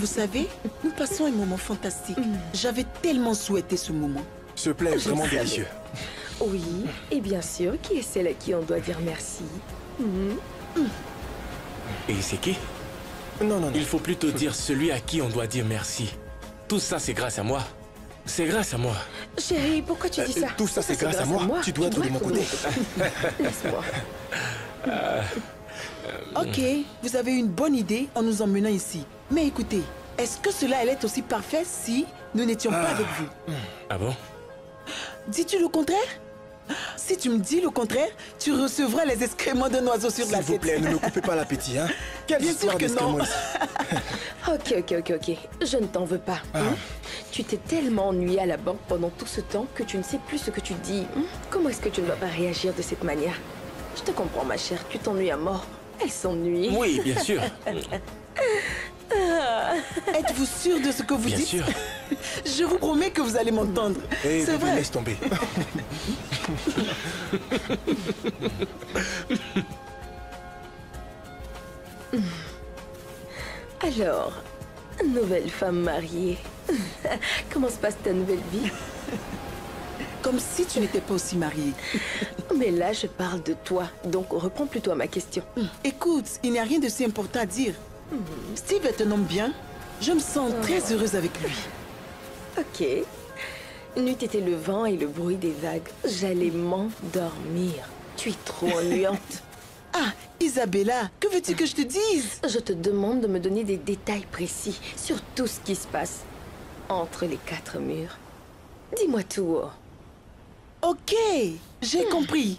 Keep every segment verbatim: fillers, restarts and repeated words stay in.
Vous savez, nous passons un moment fantastique. Mm. J'avais tellement souhaité ce moment. Ce plat est vraiment délicieux. Oui, et bien sûr, qui est celle à qui on doit dire merci? Mm. Mm. Et c'est qui? Non, non, non. Il faut plutôt dire celui à qui on doit dire merci. Tout ça, c'est grâce à moi. C'est grâce à moi. Chérie, pourquoi tu dis ça? euh, Tout ça, c'est grâce, grâce à moi. À moi. Tu dois tu être dois de mon côté. Laisse-moi. Euh, euh... Ok, vous avez une bonne idée en nous emmenant ici. Mais écoutez, est-ce que cela allait être aussi parfait si nous n'étions ah. pas avec vous? Ah bon? Dis-tu le contraire? Si tu me dis le contraire, tu recevras les excréments d'un oiseau sur la tête. S'il vous plaît, ne me coupez pas l'appétit, hein? Quelle Bien sûr que non. Ok, ok, ok, ok. Je ne t'en veux pas. Ah. Hein? Tu t'es tellement ennuyé à la banque pendant tout ce temps que tu ne sais plus ce que tu dis. Hein? Comment est-ce que tu ne vas pas réagir de cette manière? Je te comprends, ma chère. Tu t'ennuies à mort. Elle s'ennuie. Oui, bien sûr. Êtes-vous sûr de ce que vous bien dites? Bien sûr. Je vous promets que vous allez m'entendre. Hey, c'est vrai. Laisse tomber. Alors, nouvelle femme mariée. Comment se passe ta nouvelle vie? Comme si tu n'étais pas aussi mariée. Mais là, je parle de toi. Donc, reprends plutôt à ma question. Écoute, il n'y a rien de si important à dire. Mm-hmm. Steve est un homme bien. Je me sens oh. très heureuse avec lui. Ok. N'eût été le vent et le bruit des vagues, j'allais m'endormir. Tu es trop ennuyante. Ah, Isabella, que veux-tu que je te dise? Je te demande de me donner des détails précis sur tout ce qui se passe entre les quatre murs. Dis-moi tout. Ok, j'ai compris.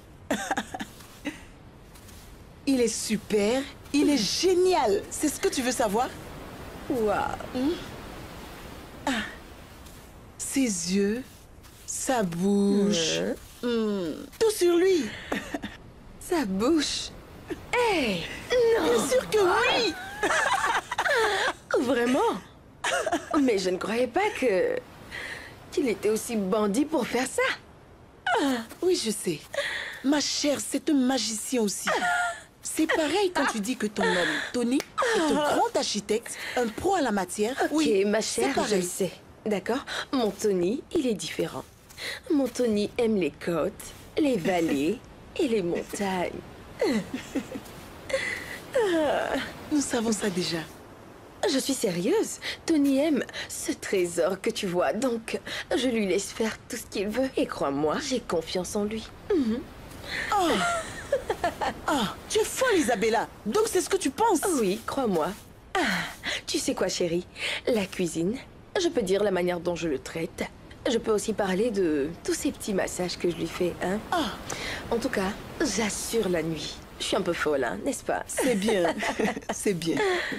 Il est super, il est génial. C'est ce que tu veux savoir? Waouh. Mmh. Ah. Ses yeux, sa bouche, mmh. Mmh. tout sur lui. Sa bouche. Hey, non. Bien sûr que oui. Vraiment? Mais je ne croyais pas que qu'il était aussi bandit pour faire ça. Ah, oui, je sais. Ma chère, c'est un magicien aussi. C'est pareil quand tu dis que ton homme, Tony, est un grand architecte, un pro à la matière. Ok, oui, ma chère, je le sais. D'accord? Mon Tony, il est différent. Mon Tony aime les côtes, les vallées et les montagnes. Nous savons ça déjà. Je suis sérieuse. Tony aime ce trésor que tu vois, donc je lui laisse faire tout ce qu'il veut. Et crois-moi, j'ai confiance en lui. Mm-hmm. Oh. Oh, tu es folle, Isabella. Donc c'est ce que tu penses? Oui, crois-moi. Ah, tu sais quoi, chérie? La cuisine, je peux dire la manière dont je le traite. Je peux aussi parler de tous ces petits massages que je lui fais, hein? Oh. En tout cas, j'assure la nuit. Je suis un peu folle, hein, n'est-ce pas? C'est bien. C'est bien.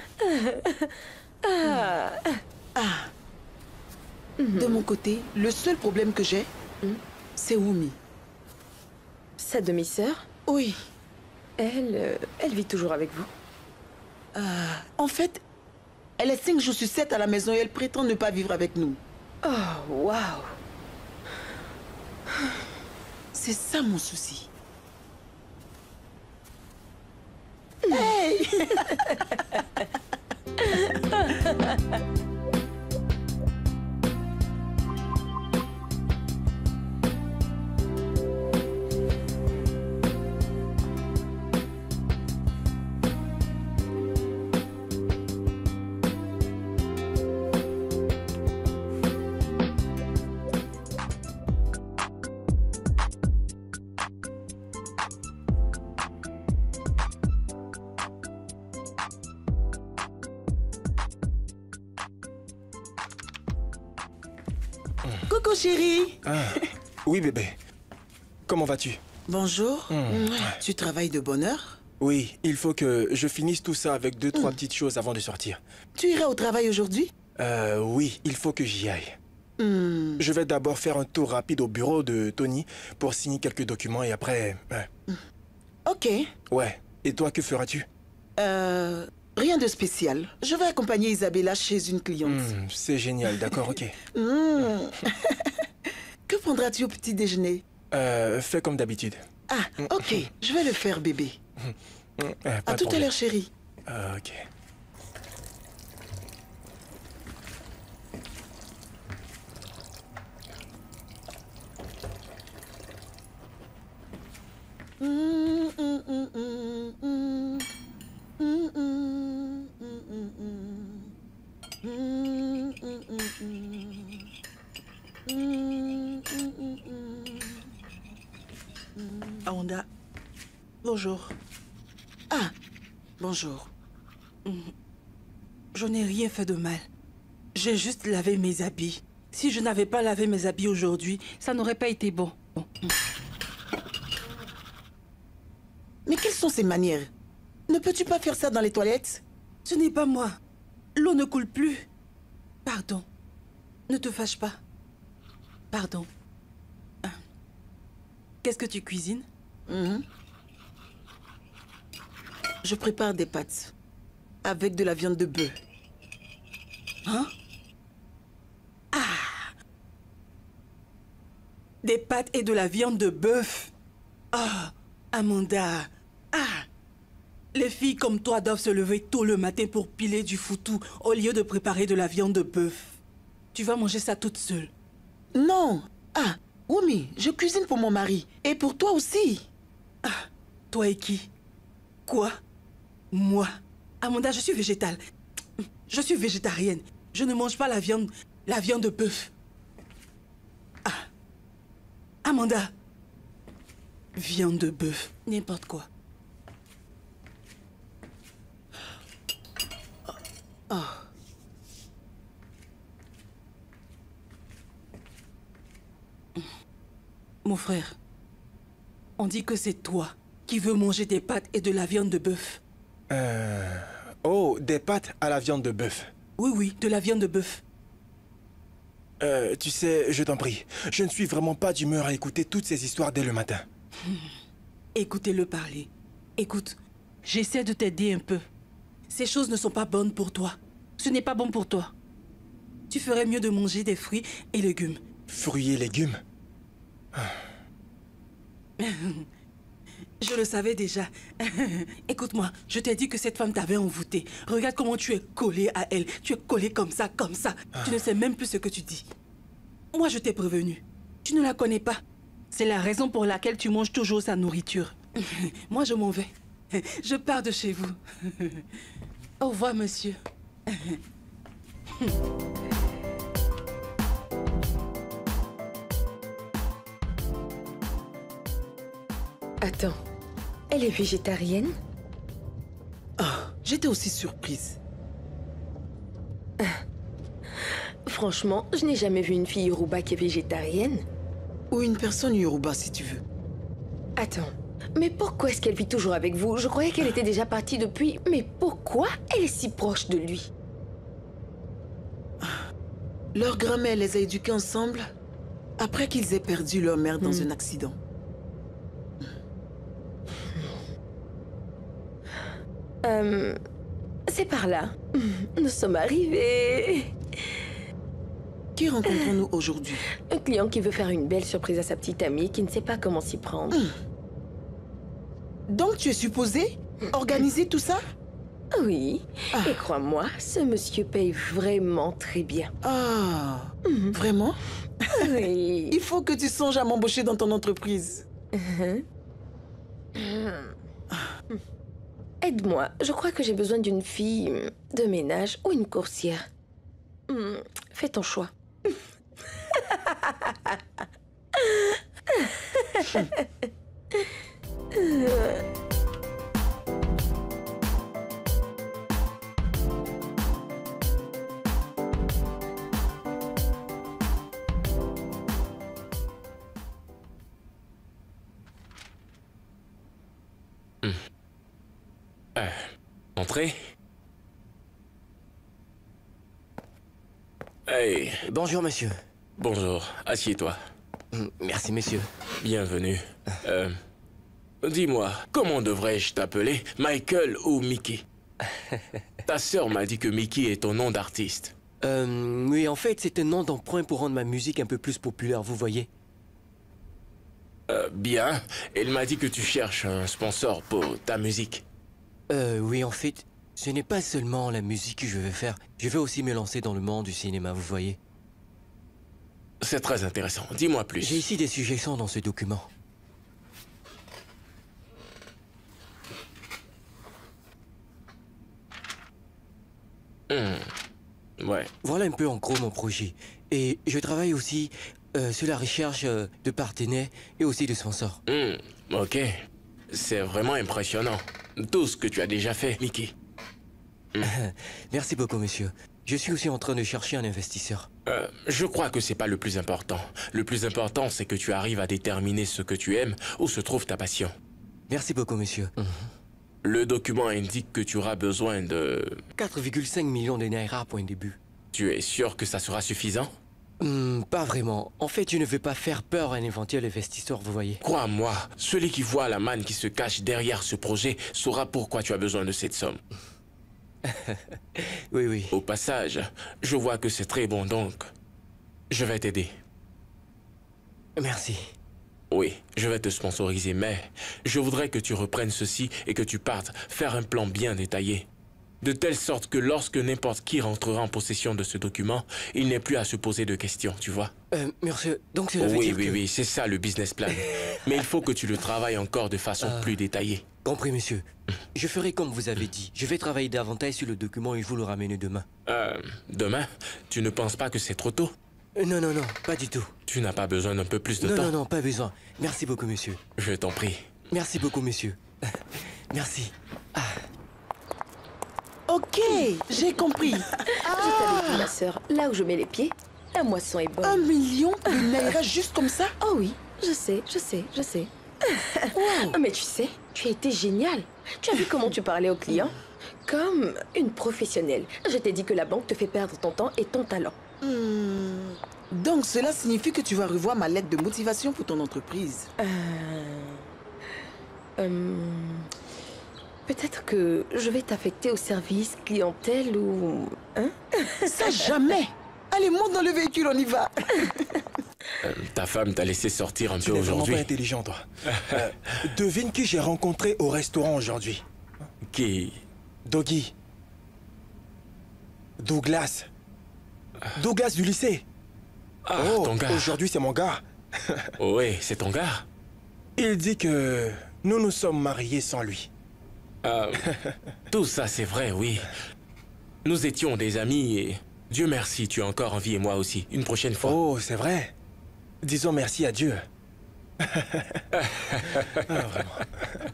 Ah. Ah. Mm-hmm. De mon côté, le seul problème que j'ai, mm. c'est Wumi. Sa demi-sœur? Oui. Elle, euh, elle vit toujours avec vous? Euh, en fait, elle est cinq jours sur sept à la maison et elle prétend ne pas vivre avec nous. Oh, waouh. C'est ça mon souci. Hey. Coucou chérie. Ah, oui bébé. Comment vas-tu? Bonjour. Mmh. Tu travailles de bonne heure? Oui, il faut que je finisse tout ça avec deux, trois mmh. petites choses avant de sortir. Tu iras au travail aujourd'hui? Euh, oui, il faut que j'y aille. Mmh. Je vais d'abord faire un tour rapide au bureau de Tony pour signer quelques documents et après... Ouais. Mmh. Ok. Ouais. Et toi, que feras-tu? Euh... Rien de spécial. Je vais accompagner Isabella chez une cliente. Mmh, c'est génial, d'accord, ok. Mmh. Que prendras-tu au petit déjeuner? Euh, fais comme d'habitude. Ah, ok. Je vais le faire, bébé. Mmh. Euh, à tout à l'heure, chérie. Euh, ok. Mm, mm, mm, mm. Mm, mm, mm, mm. Amanda, bonjour. Ah, bonjour. Je n'ai rien fait de mal. J'ai juste lavé mes habits. Si je n'avais pas lavé mes habits aujourd'hui, ça n'aurait pas été bon. Bon. Mais quelles sont ces manières? Ne peux-tu pas faire ça dans les toilettes? Ce n'est pas moi. L'eau ne coule plus. Pardon. Ne te fâche pas. Pardon. Ah. Qu'est-ce que tu cuisines? Mhm. Je prépare des pâtes avec de la viande de bœuf. Hein? Ah! Des pâtes et de la viande de bœuf. Ah, Amanda. Ah! Les filles comme toi doivent se lever tôt le matin pour piler du foutou au lieu de préparer de la viande de bœuf. Tu vas manger ça toute seule. Non. Ah, Wumi, je cuisine pour mon mari. Et pour toi aussi. Ah, toi et qui? Quoi? Moi? Amanda, je suis végétale. Je suis végétarienne. Je ne mange pas la viande, la viande de bœuf. Ah. Amanda. Viande de bœuf, n'importe quoi. Oh. Mon frère, on dit que c'est toi qui veux manger des pâtes et de la viande de bœuf. Euh... Oh, des pâtes à la viande de bœuf. Oui, oui, de la viande de bœuf. Euh, tu sais, je t'en prie, je ne suis vraiment pas d'humeur à écouter toutes ces histoires dès le matin. Écoutez-le parler. Écoute, j'essaie de t'aider un peu. Ces choses ne sont pas bonnes pour toi. Ce n'est pas bon pour toi. Tu ferais mieux de manger des fruits et légumes. Fruits et légumes? Je le savais déjà. Écoute-moi, je t'ai dit que cette femme t'avait envoûté. Regarde comment tu es collé à elle. Tu es collé comme ça, comme ça. Tu ne sais même plus ce que tu dis. Moi, je t'ai prévenu. Tu ne la connais pas. C'est la raison pour laquelle tu manges toujours sa nourriture. Moi, je m'en vais. Je pars de chez vous. Au revoir, monsieur. Attends, elle est végétarienne? Ah, j'étais aussi surprise. Franchement, je n'ai jamais vu une fille Yoruba qui est végétarienne. Ou une personne Yoruba, si tu veux. Attends, mais pourquoi est-ce qu'elle vit toujours avec vous? Je croyais qu'elle était déjà partie depuis. Mais pourquoi elle est si proche de lui? Leur grand-mère les a éduqués ensemble après qu'ils aient perdu leur mère dans Hmm. un accident. Euh, c'est par là. Nous sommes arrivés. Qui rencontrons-nous aujourd'hui? Un client qui veut faire une belle surprise à sa petite amie qui ne sait pas comment s'y prendre. Donc tu es supposé organiser tout ça? Oui, Ah. et crois-moi, ce monsieur paye vraiment très bien. Ah, vraiment? Oui. Il faut que tu songes à m'embaucher dans ton entreprise. Aide-moi, je crois que j'ai besoin d'une fille de ménage ou une coursière. Hmm, Fais ton choix. Euh, entrez. Hey, Bonjour, monsieur. bonjour, assieds-toi. Mm, Merci, monsieur. Bienvenue. Euh, dis-moi, comment devrais-je t'appeler? Michael ou Mickey? Ta sœur m'a dit que Mickey est ton nom d'artiste. Euh, oui, en fait, c'est un nom d'emprunt pour rendre ma musique un peu plus populaire, vous voyez. Euh, bien. Elle m'a dit que tu cherches un sponsor pour ta musique. Euh, oui, en fait, ce n'est pas seulement la musique que je veux faire. Je veux aussi me lancer dans le monde du cinéma, vous voyez. C'est très intéressant. Dis-moi plus. J'ai ici des suggestions dans ce document. Ouais. Voilà un peu en gros mon projet. Et je travaille aussi euh, sur la recherche euh, de partenaires et aussi de sponsors. Hmm, ok. C'est vraiment impressionnant. Tout ce que tu as déjà fait, Mickey. Merci beaucoup, monsieur. Je suis aussi en train de chercher un investisseur. Euh, je crois que c'est pas le plus important. Le plus important, c'est que tu arrives à déterminer ce que tu aimes, où se trouve ta passion. Merci beaucoup, monsieur. Le document indique que tu auras besoin de... quatre virgule cinq millions de naira pour un début. Tu es sûr que ça sera suffisant? Hmm, pas vraiment. En fait, je ne veux pas faire peur à un éventuel investisseur, vous voyez. Crois-moi, celui qui voit la manne qui se cache derrière ce projet saura pourquoi tu as besoin de cette somme. Oui, oui. Au passage, je vois que c'est très bon, donc je vais t'aider. Merci. Oui, je vais te sponsoriser, mais je voudrais que tu reprennes ceci et que tu partes faire un plan bien détaillé. De telle sorte que lorsque n'importe qui rentrera en possession de ce document, il n'ait plus à se poser de questions, tu vois. Euh, monsieur, donc cela veut Oui, dire oui, que... oui, c'est ça le business plan. Mais il faut que tu le travailles encore de façon plus détaillée. Compris, monsieur. Je ferai comme vous avez dit. Je vais travailler davantage sur le document et je vous le ramène demain. Euh, demain, tu ne penses pas que c'est trop tôt? Euh, non, non, non, pas du tout. Tu n'as pas besoin d'un peu plus de non, temps? non, non, pas besoin. Merci beaucoup, monsieur. Je t'en prie. Merci beaucoup, monsieur. Merci. Ok, j'ai compris. Je t'avais dit, ma sœur, là où je mets les pieds, la moisson est bonne. Un million de naira juste comme ça? Oh oui, je sais, je sais, je sais. Oh, mais tu sais, tu as été génial. Tu as vu comment tu parlais aux clients? Comme une professionnelle. Je t'ai dit que la banque te fait perdre ton temps et ton talent. Hmm. Donc cela signifie que tu vas revoir ma lettre de motivation pour ton entreprise. Euh... Euh... Peut-être que je vais t'affecter au service clientèle ou... Hein? Ça jamais. Allez, monte dans le véhicule, on y va. Euh, ta femme t'a laissé sortir un Tu peu n'es vraiment aujourd'hui. pas intelligent, toi. Euh, devine qui j'ai rencontré au restaurant aujourd'hui. Qui? Doggy. Douglas. Douglas du lycée. Ah, oh, ton gars. aujourd'hui c'est mon gars. Oui, c'est ton gars. Il dit que nous nous sommes mariés sans lui. Euh, tout ça, c'est vrai, oui. Nous étions des amis et... Dieu merci, tu as encore envie et moi aussi. Une prochaine fois. Oh, c'est vrai. Disons merci à Dieu. Ah, vraiment.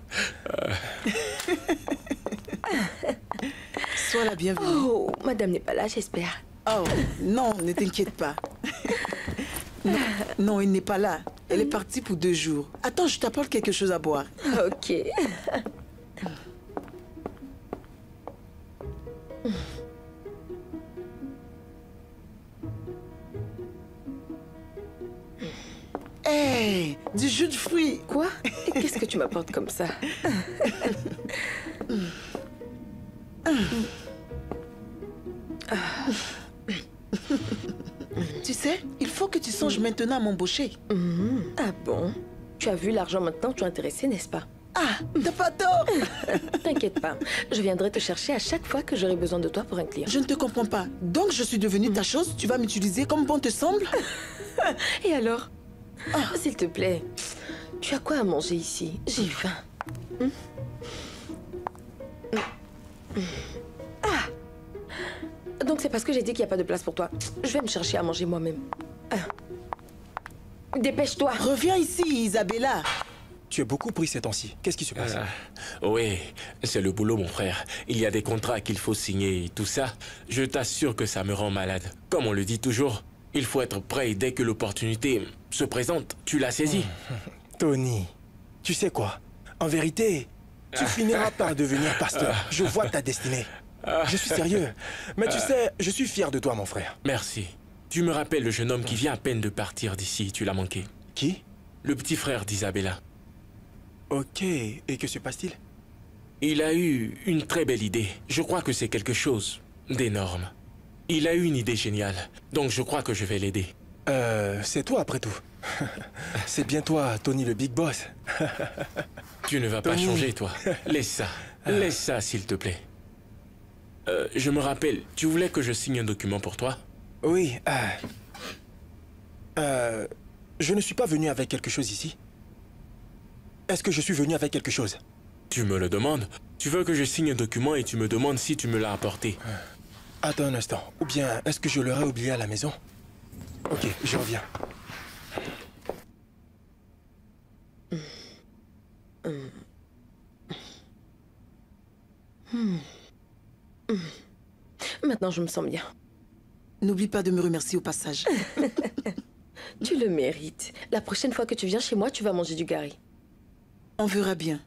Sois la bienvenue. Oh, madame n'est pas là, j'espère. Oh, non, ne t'inquiète pas. Non, non, elle n'est pas là. Elle est partie pour deux jours. Attends, je t'apporte quelque chose à boire. Ok. Hé, du jus de fruits. Quoi? Et qu'est-ce que tu m'apportes comme ça? Tu sais, il faut que tu songes maintenant à m'embaucher. Mhm. Ah bon? Tu as vu l'argent maintenant, tu es intéressé, n'est-ce pas? Ah, t'as pas tort. T'inquiète pas, je viendrai te chercher à chaque fois que j'aurai besoin de toi pour un client. Je ne te comprends pas. Donc, je suis devenue ta chose, tu vas m'utiliser comme bon te semble? Et alors? Ah, s'il te plaît, tu as quoi à manger ici? J'ai faim. Hmm? Hmm. Ah! Donc c'est parce que j'ai dit qu'il n'y a pas de place pour toi. Je vais me chercher à manger moi-même. Ah. Dépêche-toi! Reviens ici, Isabella. Tu es beaucoup pris ces temps-ci. Qu'est-ce qui se passe? Ah, oui, c'est le boulot, mon frère. Il y a des contrats qu'il faut signer et tout ça. Je t'assure que ça me rend malade. Comme on le dit toujours, il faut être prêt dès que l'opportunité se présente. Tu l'as saisi. Tony, tu sais quoi? En vérité, tu finiras par devenir pasteur. Je vois ta destinée. Je suis sérieux. Mais tu sais, je suis fier de toi, mon frère. Merci. Tu me rappelles le jeune homme qui vient à peine de partir d'ici. Tu l'as manqué. Qui? Le petit frère d'Isabella. Ok, et que se passe-t-il? Il a eu une très belle idée. Je crois que c'est quelque chose d'énorme. Il a eu une idée géniale. Donc je crois que je vais l'aider. Euh, c'est toi après tout. C'est bien toi, Tony le Big Boss. Tu ne vas pas Tony. changer, toi. Laisse ça. Laisse ça, s'il te plaît. Euh, je me rappelle, tu voulais que je signe un document pour toi? Oui, euh... Euh... Je ne suis pas venu avec quelque chose ici. Est-ce que je suis venu avec quelque chose? Tu me le demandes? Tu veux que je signe un document et tu me demandes si tu me l'as apporté? Attends un instant. Ou bien, est-ce que je l'aurais oublié à la maison? Ok, je reviens. Hmm. Hmm. Maintenant, je me sens bien. N'oublie pas de me remercier au passage. Tu le mérites. La prochaine fois que tu viens chez moi, tu vas manger du gari. On verra bien.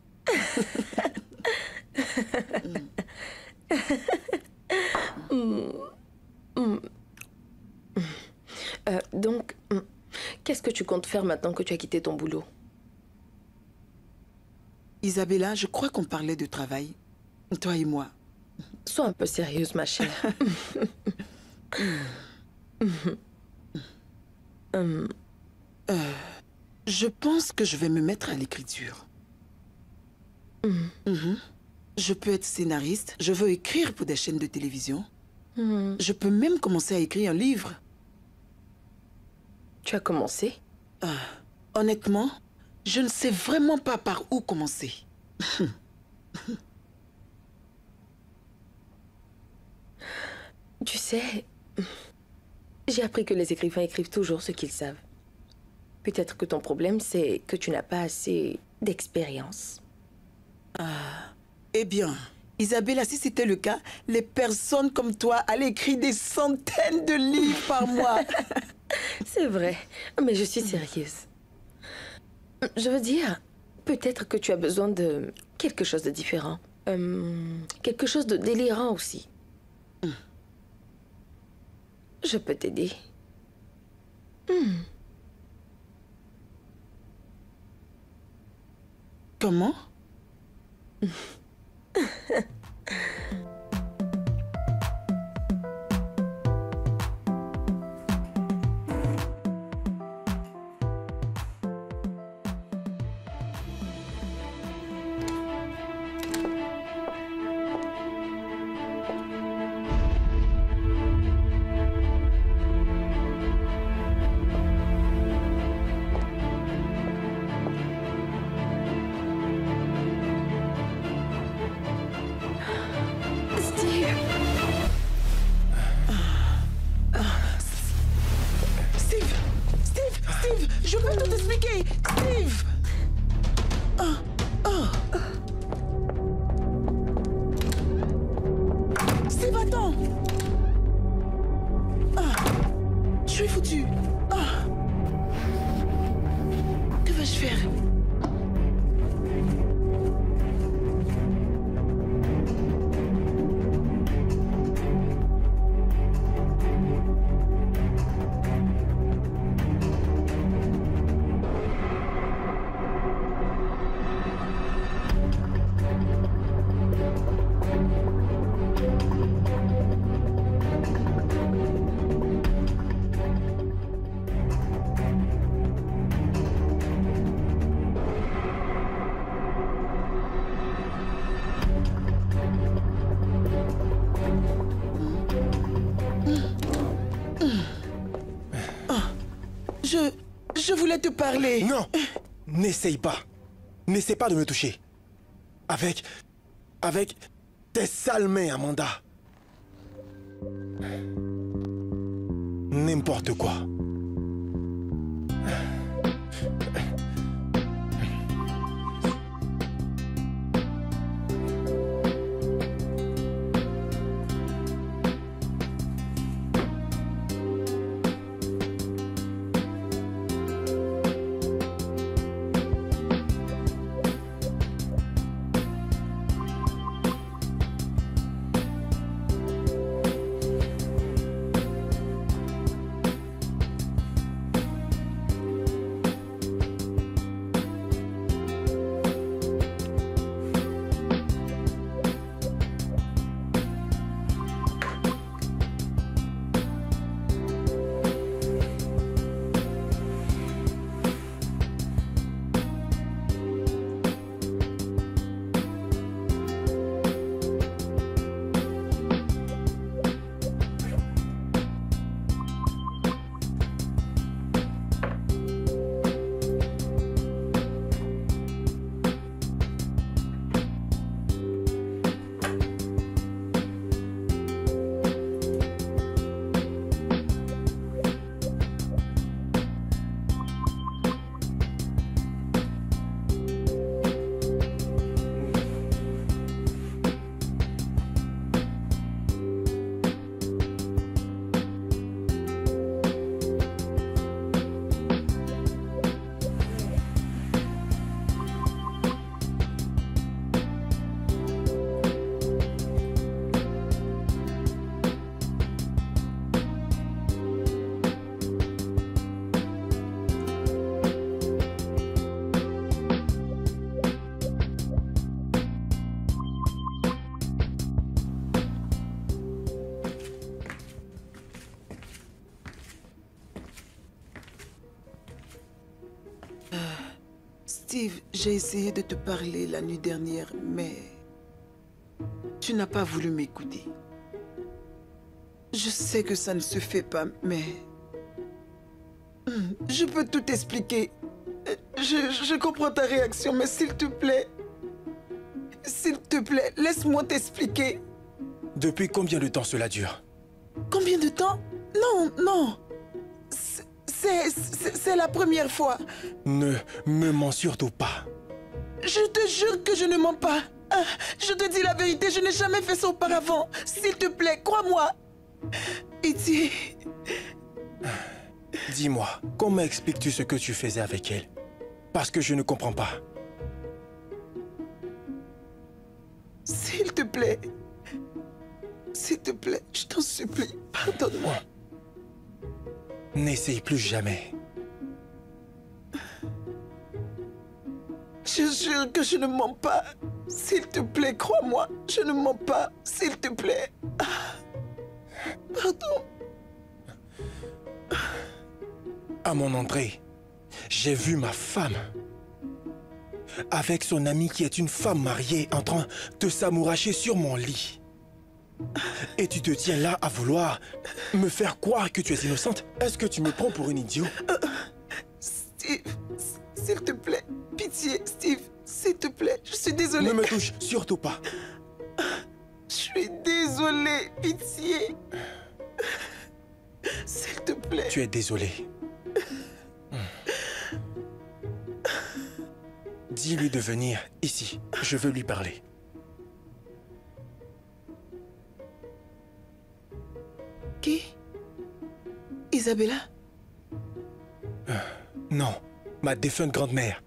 mm. Mm. Euh, donc, mm. qu'est-ce que tu comptes faire maintenant que tu as quitté ton boulot? Isabella, je crois qu'on parlait de travail. Toi et moi. Sois un peu sérieuse, ma chère. euh, je pense que je vais me mettre à l'écriture. Mm. Mm-hmm. Je peux être scénariste. Je veux écrire pour des chaînes de télévision. Mm. Je peux même commencer à écrire un livre. Tu as commencé? euh, Honnêtement, je ne sais vraiment pas par où commencer. Tu sais, j'ai appris que les écrivains écrivent toujours ce qu'ils savent. Peut-être que ton problème, c'est que tu n'as pas assez d'expérience. Ah, eh bien, Isabella, si c'était le cas, les personnes comme toi allaient écrire des centaines de livres par mois. C'est vrai, mais je suis sérieuse. Je veux dire, peut-être que tu as besoin de quelque chose de différent. Euh, quelque chose de délirant aussi. Mm. Je peux t'aider. Mm. Comment? Je peux tout expliquer, Steve. Oh, oh. Steve, attends. Ah, je suis foutu. Ah. Que vais-je faire? Je... je voulais te parler. Non, n'essaye pas. N'essaie pas de me toucher. Avec... avec tes sales mains, Amanda. N'importe quoi. Steve, j'ai essayé de te parler la nuit dernière, mais tu n'as pas voulu m'écouter. Je sais que ça ne se fait pas, mais je peux tout expliquer. Je, je comprends ta réaction, mais s'il te plaît, s'il te plaît, laisse-moi t'expliquer. Depuis combien de temps cela dure? Combien de temps? Non, non. C'est la première fois. Ne me mens surtout pas. Je te jure que je ne mens pas. Je te dis la vérité, je n'ai jamais fait ça auparavant. S'il te plaît, crois-moi. Iti. Dis-moi, comment expliques-tu ce que tu faisais avec elle? Parce que je ne comprends pas. S'il te plaît. S'il te plaît, je t'en supplie, pardonne-moi. N'essaye plus jamais. Je jure que je ne mens pas. S'il te plaît, crois-moi, je ne mens pas. S'il te plaît. Pardon. À mon entrée, j'ai vu ma femme avec son amie qui est une femme mariée en train de s'amouracher sur mon lit. Et tu te tiens là à vouloir me faire croire que tu es innocente? Est-ce que tu me prends pour une idiot? Steve, s'il te plaît, pitié, Steve, s'il te plaît, je suis désolée. Ne me touche surtout pas. Je suis désolée, pitié. S'il te plaît. Tu es désolé. Dis-lui de venir ici. Je veux lui parler. Qui? Isabella? euh, Non, ma défunte grand-mère.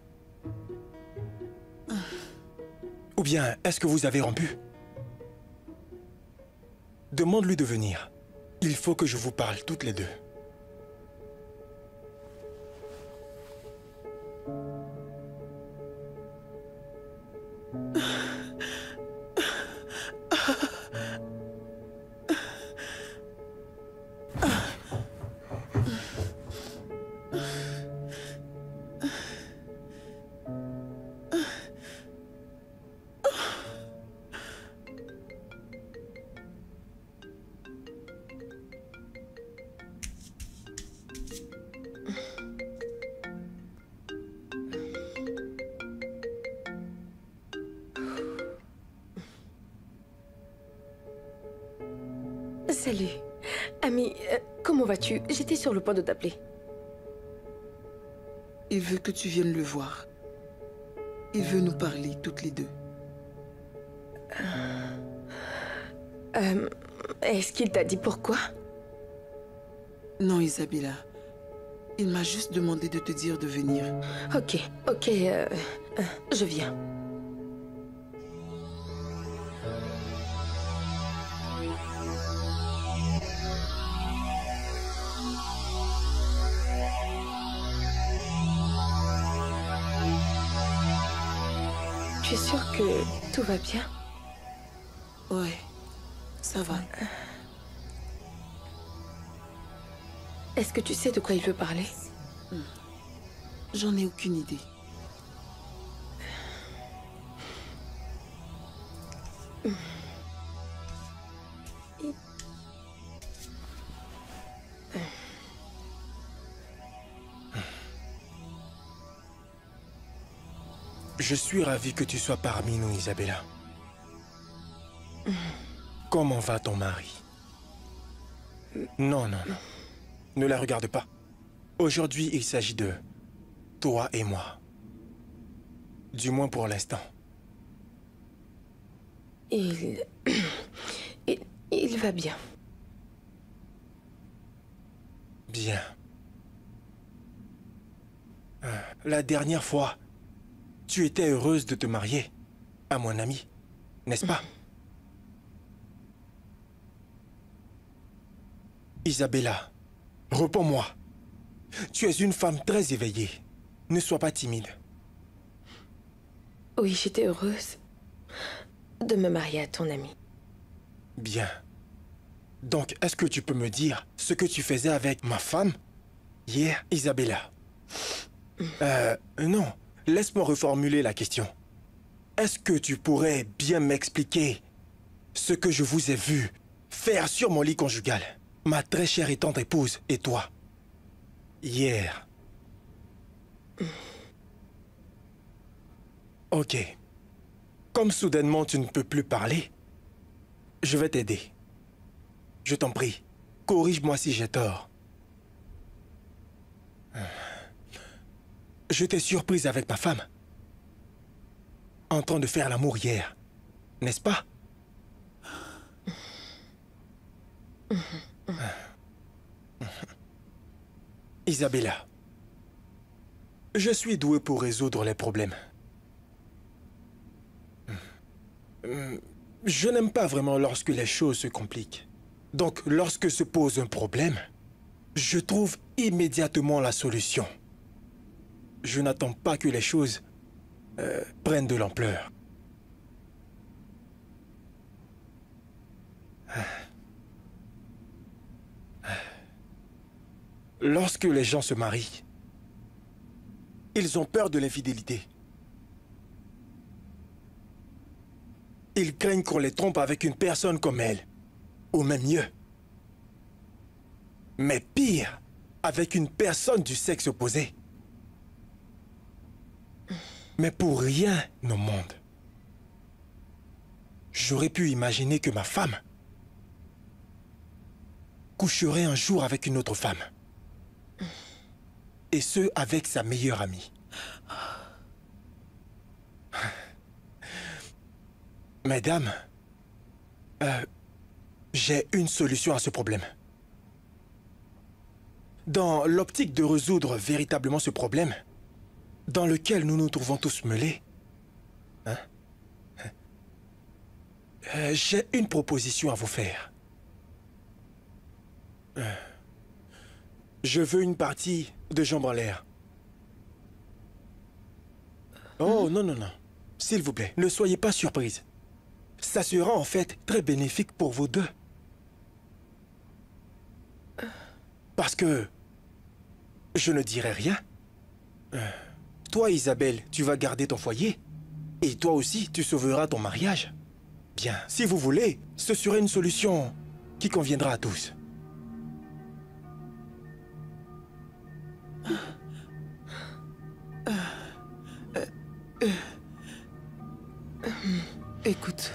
Ou bien, est-ce que vous avez rompu? Demande-lui de venir. Il faut que je vous parle toutes les deux. Salut. Ami, euh, comment vas-tu? J'étais sur le point de t'appeler. Il veut que tu viennes le voir. Il veut nous parler toutes les deux. Euh, Est-ce qu'il t'a dit pourquoi? Non, Isabella. Il m'a juste demandé de te dire de venir. Ok, ok, euh, euh, je viens. Tu es sûre que tout va bien? Ouais, ça va. Est-ce que tu sais de quoi il veut parler? J'en ai aucune idée. Je suis ravi que tu sois parmi nous, Isabella. Comment va ton mari? Non, non, non. Ne la regarde pas. Aujourd'hui, il s'agit de toi et moi. Du moins pour l'instant. Il... il... il va bien. Bien. Euh, la dernière fois, tu étais heureuse de te marier à mon ami, n'est-ce pas? Isabella, réponds-moi. Tu es une femme très éveillée. Ne sois pas timide. Oui, j'étais heureuse de me marier à ton ami. Bien. Donc, est-ce que tu peux me dire ce que tu faisais avec ma femme hier, Isabella? Euh, non. laisse-moi reformuler la question. Est-ce que tu pourrais bien m'expliquer ce que je vous ai vu faire sur mon lit conjugal, ma très chère et tendre épouse et toi, hier? Ok. Comme soudainement tu ne peux plus parler, je vais t'aider. Je t'en prie, corrige-moi si j'ai tort. Je t'ai surprise avec ma femme, en train de faire l'amour hier, n'est-ce pas? Isabella, je suis doué pour résoudre les problèmes. Je n'aime pas vraiment lorsque les choses se compliquent. Donc, lorsque se pose un problème, je trouve immédiatement la solution. Je n'attends pas que les choses euh, prennent de l'ampleur. Lorsque les gens se marient, ils ont peur de l'infidélité. Ils craignent qu'on les trompe avec une personne comme elle, ou même mieux. Mais pire, avec une personne du sexe opposé. Mais pour rien au monde, j'aurais pu imaginer que ma femme coucherait un jour avec une autre femme. Et ce, avec sa meilleure amie. Mesdames, euh, j'ai une solution à ce problème. Dans l'optique de résoudre véritablement ce problème, dans lequel nous nous trouvons tous mêlés, hein, euh, j'ai une proposition à vous faire. Euh, je veux une partie de jambes en l'air. Oh, non, non, non. S'il vous plaît, ne soyez pas surprise. Ça sera en fait très bénéfique pour vous deux. Parce que je ne dirai rien. Euh, toi, Isabelle, tu vas garder ton foyer. Et toi aussi, tu sauveras ton mariage. Bien, si vous voulez, ce serait une solution qui conviendra à tous. Euh, euh, euh, euh, écoute,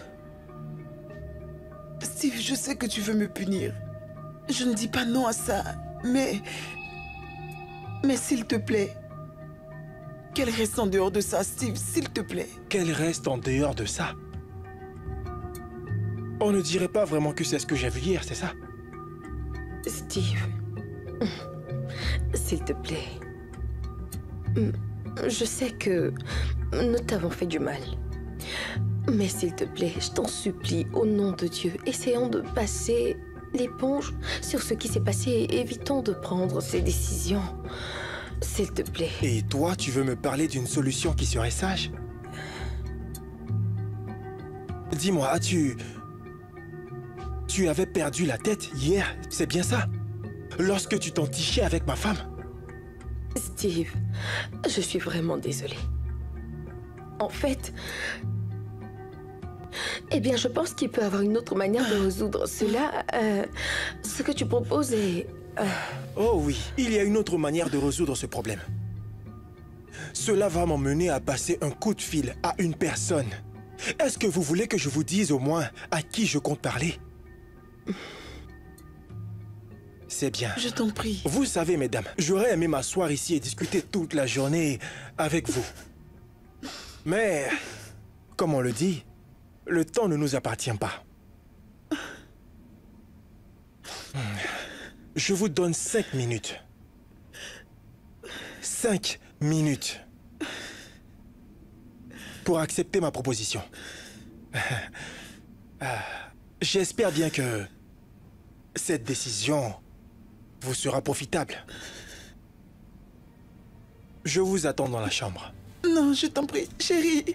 Steve, je sais que tu veux me punir. Je ne dis pas non à ça, mais... Mais s'il te plaît, qu'elle reste en dehors de ça, Steve, s'il te plaît. Qu'elle reste en dehors de ça? On ne dirait pas vraiment que c'est ce que j'ai vu hier, c'est ça? Steve, s'il te plaît. Je sais que nous t'avons fait du mal. Mais s'il te plaît, je t'en supplie, au nom de Dieu, essayons de passer l'éponge sur ce qui s'est passé et évitons de prendre ces décisions. S'il te plaît. Et toi, tu veux me parler d'une solution qui serait sage? Dis-moi, as-tu... Tu avais perdu la tête hier, c'est bien ça? Lorsque tu t'entichais avec ma femme? Steve, je suis vraiment désolée. En fait... Eh bien, je pense qu'il peut y avoir une autre manière de résoudre cela. Euh, ce que tu proposes est... Euh... Oh oui, il y a une autre manière de résoudre ce problème. Cela va m'emmener à passer un coup de fil à une personne. Est-ce que vous voulez que je vous dise au moins à qui je compte parler? C'est bien. Je t'en prie. Vous savez, mesdames, j'aurais aimé m'asseoir ici et discuter toute la journée avec vous. Mais, comme on le dit, le temps ne nous appartient pas. Je vous donne cinq minutes. Cinq minutes. Pour accepter ma proposition. J'espère bien que cette décision vous sera profitable. Je vous attends dans la chambre. Non, je t'en prie, chérie.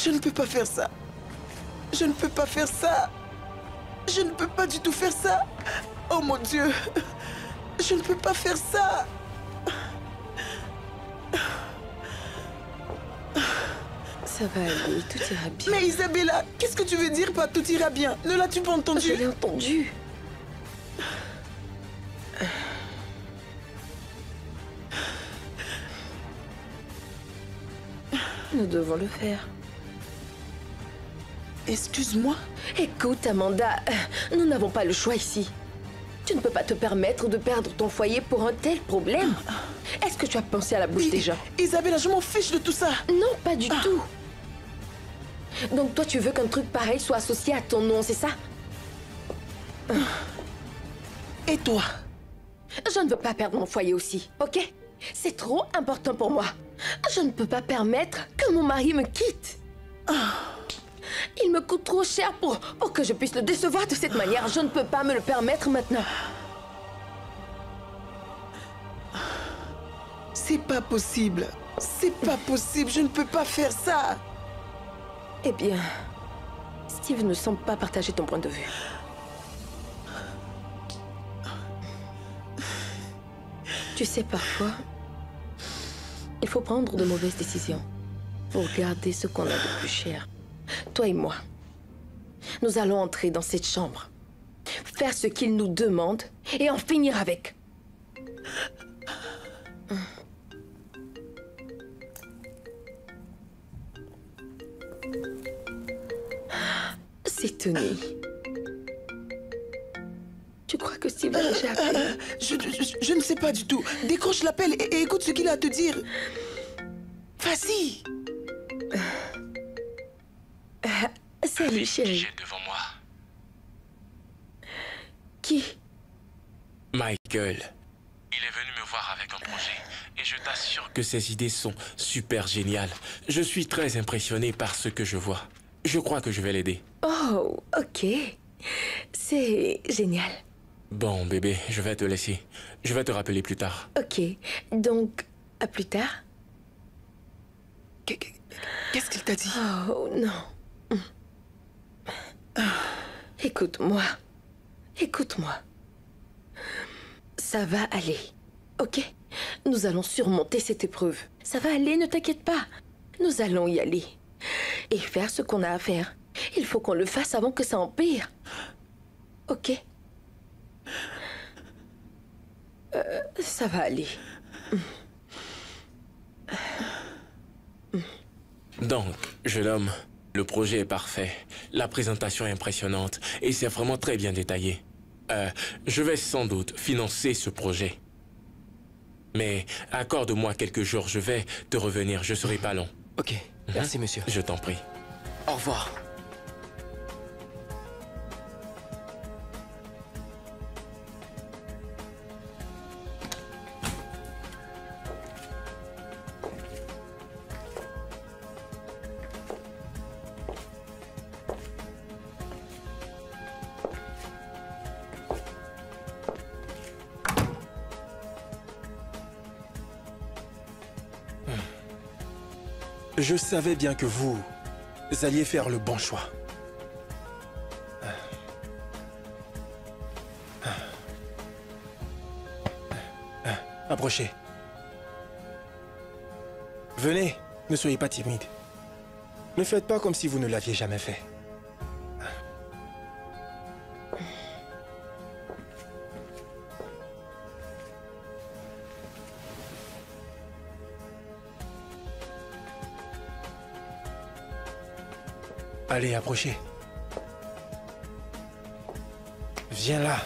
Je ne peux pas faire ça. Je ne peux pas faire ça. Je ne peux pas du tout faire ça. Oh mon Dieu. Je ne peux pas faire ça. Ça va aller, tout ira bien. Mais Isabella, qu'est-ce que tu veux dire par tout ira bien? Ne l'as-tu pas entendu? Je l'ai entendu. Nous devons le faire. Excuse-moi. Écoute, Amanda, nous n'avons pas le choix ici. Tu ne peux pas te permettre de perdre ton foyer pour un tel problème. Est-ce que tu as pensé à la bouche I- des gens? Isabella, je m'en fiche de tout ça. Non, pas du tout. Donc toi, tu veux qu'un truc pareil soit associé à ton nom, c'est ça? Et toi? Je ne veux pas perdre mon foyer aussi, ok? C'est trop important pour moi. Je ne peux pas permettre que mon mari me quitte. Il me coûte trop cher pour, pour que je puisse le décevoir de cette manière. Je ne peux pas me le permettre maintenant. C'est pas possible. C'est pas possible. Je ne peux pas faire ça. Eh bien, Steve ne semble pas partager ton point de vue. Tu sais, parfois, il faut prendre de mauvaises décisions pour garder ce qu'on a de plus cher. Toi et moi, nous allons entrer dans cette chambre, faire ce qu'il nous demande et en finir avec. C'est Tony. Tu crois que Steve a déjà appelé? Je, je- je ne sais pas du tout. Décroche l'appel et, et écoute ce qu'il a à te dire. Vas-y. Salut, chérie. J'ai devant moi Qui? Michael. Il est venu me voir avec un projet et je t'assure que ses idées sont super géniales. Je suis très impressionné par ce que je vois. Je crois que je vais l'aider. Oh, ok. C'est génial. Bon, bébé, je vais te laisser. Je vais te rappeler plus tard. Ok, donc, à plus tard. Qu'est- Qu'est-ce qu'il t'a dit? Oh, non. Écoute-moi. Écoute-moi. Ça va aller, ok? Nous allons surmonter cette épreuve. Ça va aller, ne t'inquiète pas. Nous allons y aller. Et faire ce qu'on a à faire. Il faut qu'on le fasse avant que ça empire. Ok? Euh, ça va aller. Donc, jeune homme, le projet est parfait. La présentation est impressionnante et c'est vraiment très bien détaillé. Euh, je vais sans doute financer ce projet. Mais accorde-moi quelques jours, je vais te revenir, je serai pas long. Ok, merci monsieur. Je t'en prie. Au revoir. Je savais bien que vous alliez faire le bon choix. Approchez. Venez, ne soyez pas timide. Ne faites pas comme si vous ne l'aviez jamais fait. Allez, approchez. Viens là.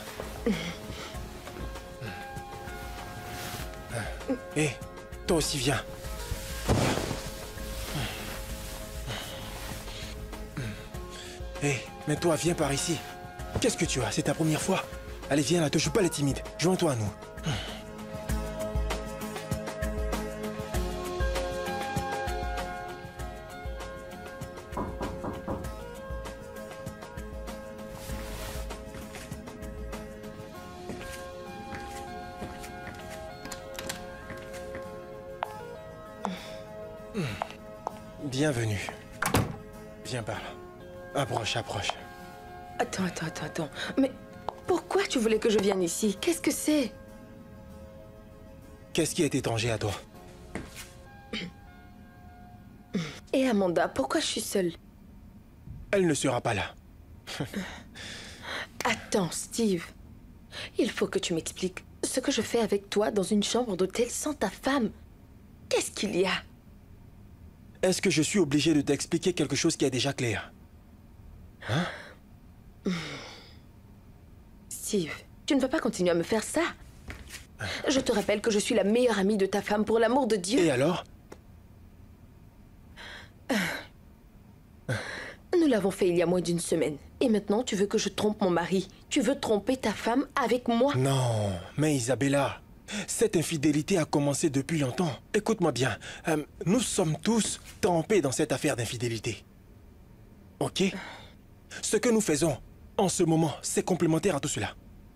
Hé, toi aussi viens. Hé, mais toi, viens par ici. Qu'est-ce que tu as? C'est ta première fois? Allez, viens là, te joue pas les timides. Joins-toi à nous. Bienvenue. Viens par là. Approche, approche. Attends, attends, attends, attends. Mais pourquoi tu voulais que je vienne ici? Qu'est-ce que c'est? Qu'est-ce qui est étranger à toi? Et Amanda, pourquoi je suis seule? Elle ne sera pas là. Attends, Steve. Il faut que tu m'expliques ce que je fais avec toi dans une chambre d'hôtel sans ta femme. Qu'est-ce qu'il y a? Est-ce que je suis obligé de t'expliquer quelque chose qui est déjà clair? Hein? Steve, tu ne vas pas continuer à me faire ça. Je te rappelle que je suis la meilleure amie de ta femme, pour l'amour de Dieu. Et alors? Nous l'avons fait il y a moins d'une semaine. Et maintenant, tu veux que je trompe mon mari. Tu veux tromper ta femme avec moi. Non, mais Isabella, cette infidélité a commencé depuis longtemps. Écoute-moi bien, euh, nous sommes tous trempés dans cette affaire d'infidélité. Ok? Ce que nous faisons en ce moment, c'est complémentaire à tout cela.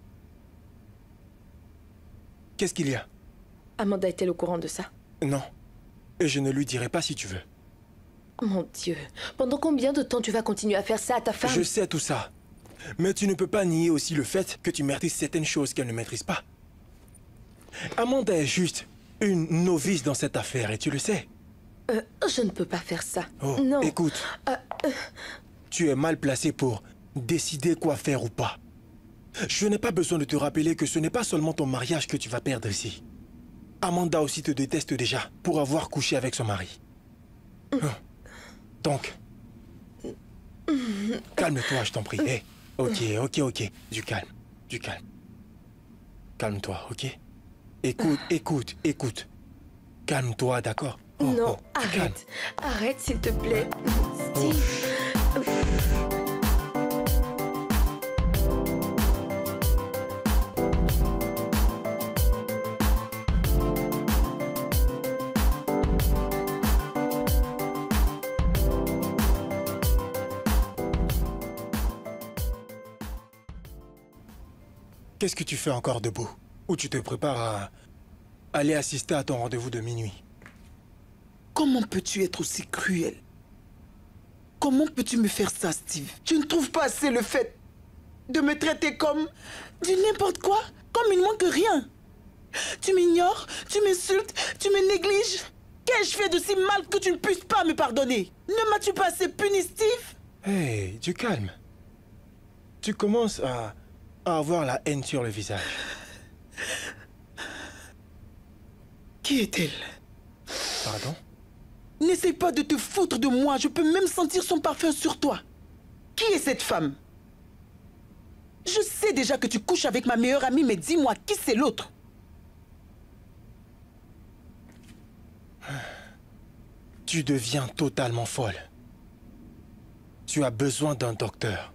Qu'est-ce qu'il y a? Amanda est-elle au courant de ça? Non. Et je ne lui dirai pas si tu veux. Mon Dieu, pendant combien de temps tu vas continuer à faire ça à ta femme? Je sais tout ça. Mais tu ne peux pas nier aussi le fait que tu maîtrises certaines choses qu'elle ne maîtrise pas. Amanda est juste une novice dans cette affaire et tu le sais. Euh, je ne peux pas faire ça. Oh, non. écoute. Euh, euh... Tu es mal placé pour décider quoi faire ou pas. Je n'ai pas besoin de te rappeler que ce n'est pas seulement ton mariage que tu vas perdre ici. Amanda aussi te déteste déjà pour avoir couché avec son mari. Oh. Donc, calme-toi, je t'en prie. Hey, ok, ok, ok. Du calme, du calme. Calme-toi, ok? Écoute, écoute, écoute. Calme-toi, d'accord? Oh, non, oh, arrête. Arrête, s'il te plaît. Steve. Qu'est-ce que tu fais encore debout? Ou tu te prépares à aller assister à ton rendez-vous de minuit? Comment peux-tu être aussi cruel? Comment peux-tu me faire ça, Steve? Tu ne trouves pas assez le fait de me traiter comme du n'importe quoi? Comme il ne manque rien? Tu m'ignores, tu m'insultes, tu me négliges. Qu'ai-je fait de si mal que tu ne puisses pas me pardonner? Ne m'as-tu pas assez puni, Steve? Hey, du calme. Tu commences à... à avoir la haine sur le visage. Qui est-elle? Pardon? N'essaie pas de te foutre de moi, je peux même sentir son parfum sur toi. Qui est cette femme? Je sais déjà que tu couches avec ma meilleure amie, mais dis-moi, qui c'est l'autre? Tu deviens totalement folle. Tu as besoin d'un docteur.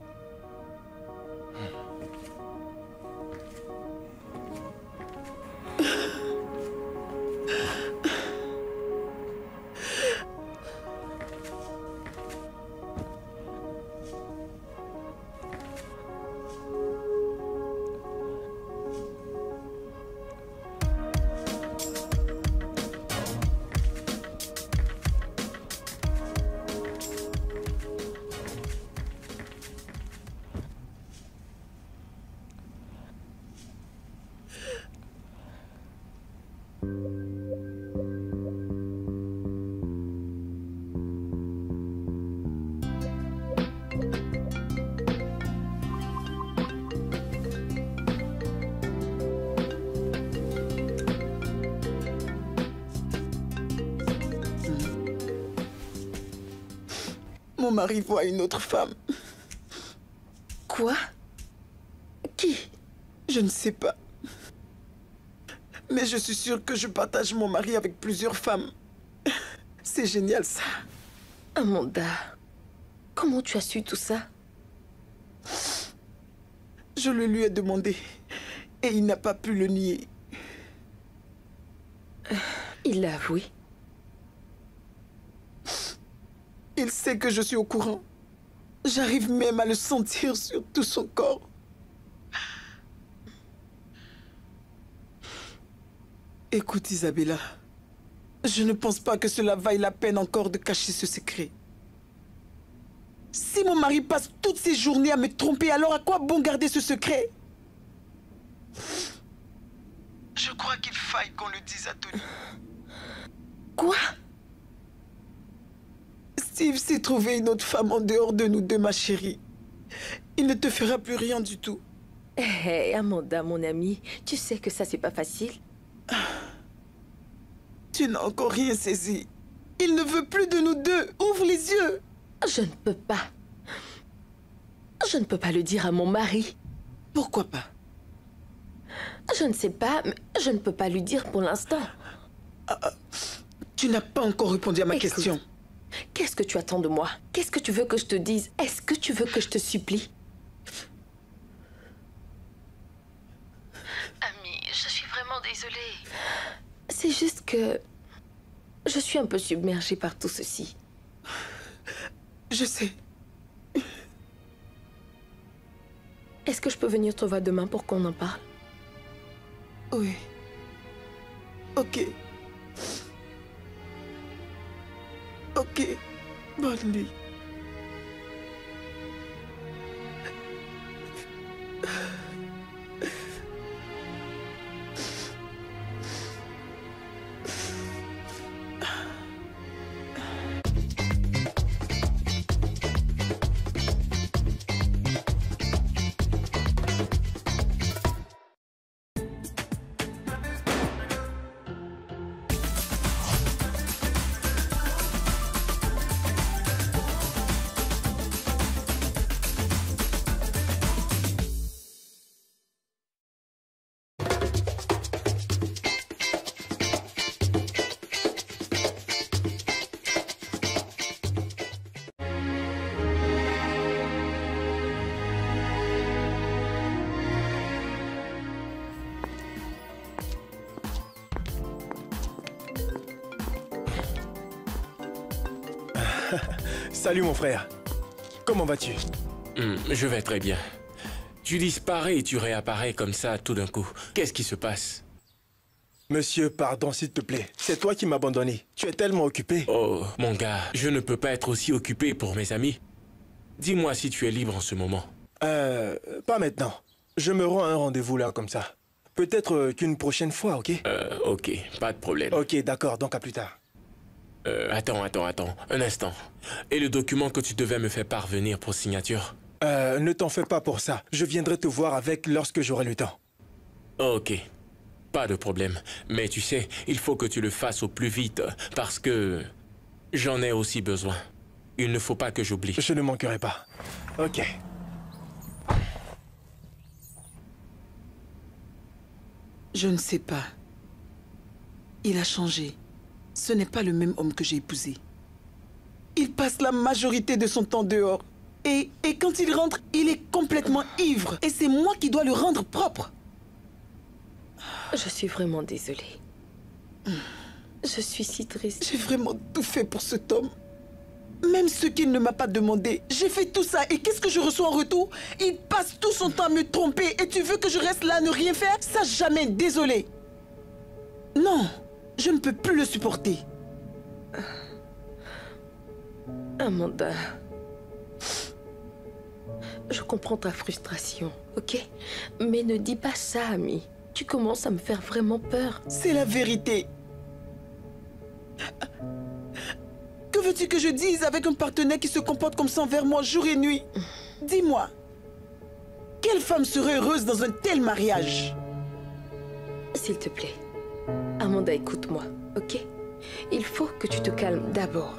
Mon mari voit une autre femme. Quoi? Qui? Je ne sais pas. Mais je suis sûre que je partage mon mari avec plusieurs femmes. C'est génial, ça. Amanda, comment tu as su tout ça? Je le lui ai demandé. Et il n'a pas pu le nier. Il l'a avoué. Il sait que je suis au courant. J'arrive même à le sentir sur tout son corps. Écoute, Isabella, je ne pense pas que cela vaille la peine encore de cacher ce secret. Si mon mari passe toutes ses journées à me tromper, alors à quoi bon garder ce secret? Je crois qu'il faille qu'on le dise à Tony. Quoi? Steve s'est trouvé une autre femme en dehors de nous deux, ma chérie. Il ne te fera plus rien du tout. Hé, hey, Amanda, mon amie, tu sais que ça, c'est pas facile. Tu n'as encore rien saisi. Il ne veut plus de nous deux. Ouvre les yeux. Je ne peux pas. Je ne peux pas le dire à mon mari. Pourquoi pas? Je ne sais pas, mais je ne peux pas lui dire pour l'instant. Ah, ah, tu n'as pas encore répondu à ma Écoute, question. Qu'est-ce que tu attends de moi? Qu'est-ce que tu veux que je te dise? Est-ce que tu veux que je te supplie? Ami, je suis vraiment désolée. C'est juste que... je suis un peu submergée par tout ceci. Je sais. Est-ce que je peux venir te voir demain pour qu'on en parle? Oui. Ok. Ok. Bonne nuit. Salut mon frère. Comment vas-tu? Hum, je vais très bien. Tu disparais et tu réapparais comme ça tout d'un coup. Qu'est-ce qui se passe? Monsieur, pardon s'il te plaît. C'est toi qui m'as abandonné. Tu es tellement occupé. Oh, mon gars, je ne peux pas être aussi occupé pour mes amis. Dis-moi si tu es libre en ce moment. Euh, pas maintenant. Je me rends à un rendez-vous là comme ça. Peut-être euh, qu'une prochaine fois, ok? Euh, ok, pas de problème. Ok, d'accord, donc à plus tard. Euh, attends, attends, attends, un instant. Et le document que tu devais me faire parvenir pour signature? Euh, ne t'en fais pas pour ça. Je viendrai te voir avec lorsque j'aurai le temps. Ok, pas de problème. Mais tu sais, il faut que tu le fasses au plus vite, parce que j'en ai aussi besoin. Il ne faut pas que j'oublie. Je ne manquerai pas. Ok. Je ne sais pas. Il a changé. Ce n'est pas le même homme que j'ai épousé. Il passe la majorité de son temps dehors. Et, et quand il rentre, il est complètement ivre. Et c'est moi qui dois le rendre propre. Je suis vraiment désolée. Je suis si triste. J'ai vraiment tout fait pour cet homme. Même ce qu'il ne m'a pas demandé. J'ai fait tout ça. Et qu'est-ce que je reçois en retour? Il passe tout son temps à me tromper. Et tu veux que je reste là à ne rien faire? Ça, jamais. Désolé. Non. Je ne peux plus le supporter. Amanda, je comprends ta frustration, ok? Mais ne dis pas ça, ami. Tu commences à me faire vraiment peur. C'est la vérité. Que veux-tu que je dise avec un partenaire qui se comporte comme ça envers moi jour et nuit? Dis-moi, quelle femme serait heureuse dans un tel mariage? S'il te plaît, Amanda, écoute-moi, ok? Il faut que tu te calmes d'abord.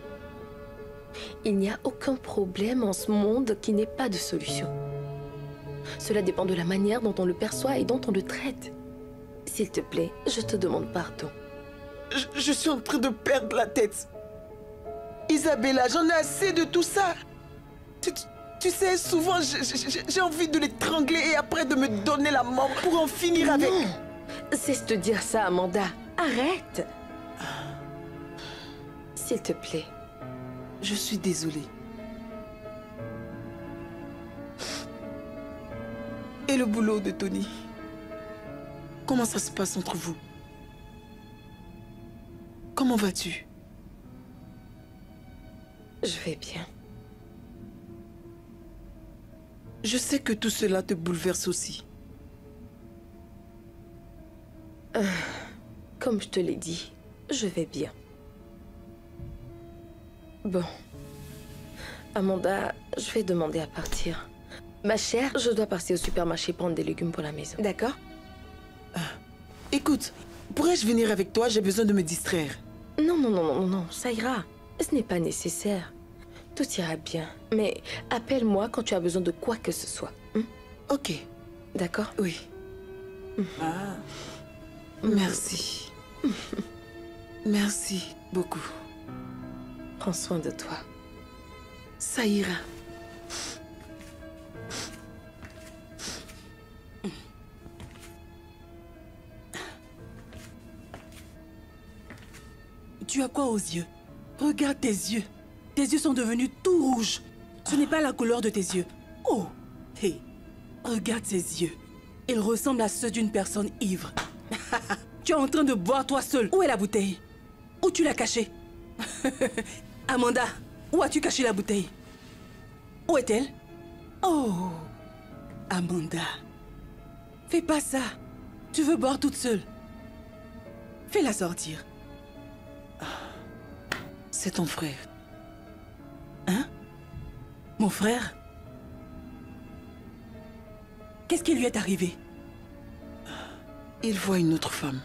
Il n'y a aucun problème en ce monde qui n'ait pas de solution. Cela dépend de la manière dont on le perçoit et dont on le traite. S'il te plaît, je te demande pardon. Je, je suis en train de perdre la tête. Isabella, j'en ai assez de tout ça. Tu, tu, tu sais, souvent, j'ai envie de l'étrangler et après de me donner la mort pour en finir avec. Non. Cesse de dire ça, Amanda. Arrête. S'il te plaît. Je suis désolée. Et le boulot de Tony? Comment ça se passe entre vous? Comment vas-tu? Je vais bien. Je sais que tout cela te bouleverse aussi. Euh, comme je te l'ai dit, je vais bien. Bon. Amanda, je vais demander à partir. Ma chère, je dois passer au supermarché prendre des légumes pour la maison. D'accord? Écoute, pourrais-je venir avec toi? J'ai besoin de me distraire. Non, non, non, non, non, ça ira. Ce n'est pas nécessaire. Tout ira bien. Mais appelle-moi quand tu as besoin de quoi que ce soit. Hein? Ok. D'accord? Oui. Ah. Merci. Merci beaucoup. Prends soin de toi. Ça ira. Tu as quoi aux yeux? Regarde tes yeux. Tes yeux sont devenus tout rouges. Ce n'est pas la couleur de tes yeux. Oh, hé, regarde ses yeux. Ils ressemblent à ceux d'une personne ivre. Tu es en train de boire toi seul. Où est la bouteille? Où tu l'as cachée? Amanda, où as-tu caché la bouteille? Où est-elle? Oh, Amanda, fais pas ça. Tu veux boire toute seule. Fais-la sortir. C'est ton frère. Hein? Mon frère? Qu'est-ce qui lui est arrivé? Il voit une autre femme.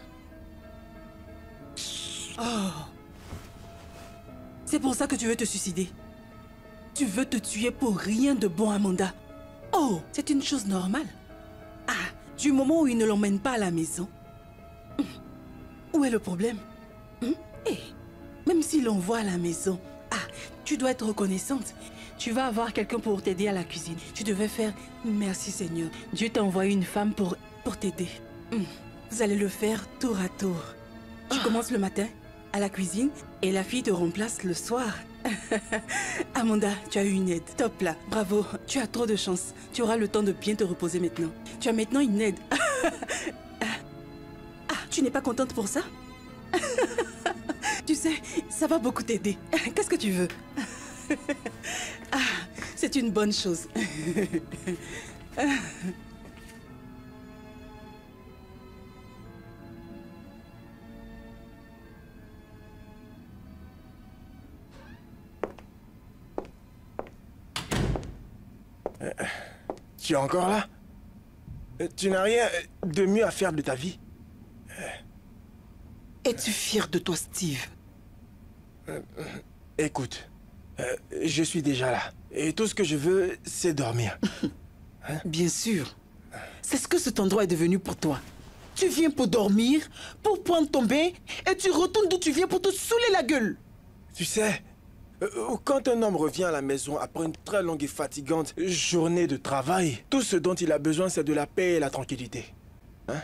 Oh. C'est pour ça que tu veux te suicider. Tu veux te tuer pour rien de bon, Amanda. Oh, c'est une chose normale. Ah, du moment où il ne l'emmène pas à la maison. Où est le problème? Hum? Eh, même s'il l'envoie à la maison, ah, tu dois être reconnaissante. Tu vas avoir quelqu'un pour t'aider à la cuisine. Tu devais faire « Merci Seigneur, Dieu t'a envoyé une femme pour, pour t'aider. Hum. Vous allez le faire tour à tour. Tu commences le matin à la cuisine et la fille te remplace le soir. Amanda, tu as eu une aide. Top là, bravo. Tu as trop de chance. Tu auras le temps de bien te reposer maintenant. Tu as maintenant une aide. Ah, tu n'es pas contente pour ça? Tu sais, ça va beaucoup t'aider. Qu'est-ce que tu veux? Ah, c'est une bonne chose. Euh, tu es encore là? euh, Tu n'as rien de mieux à faire de ta vie? euh. Es-tu fier de toi, Steve? euh, euh, Écoute, euh, je suis déjà là. Et tout ce que je veux, c'est dormir. Hein? Bien sûr. C'est ce que cet endroit est devenu pour toi. Tu viens pour dormir, pour prendre ton bain, et tu retournes d'où tu viens pour te saouler la gueule. Tu sais, euh, quand un homme revient à la maison après une très longue et fatigante journée de travail, tout ce dont il a besoin, c'est de la paix et la tranquillité. Hein?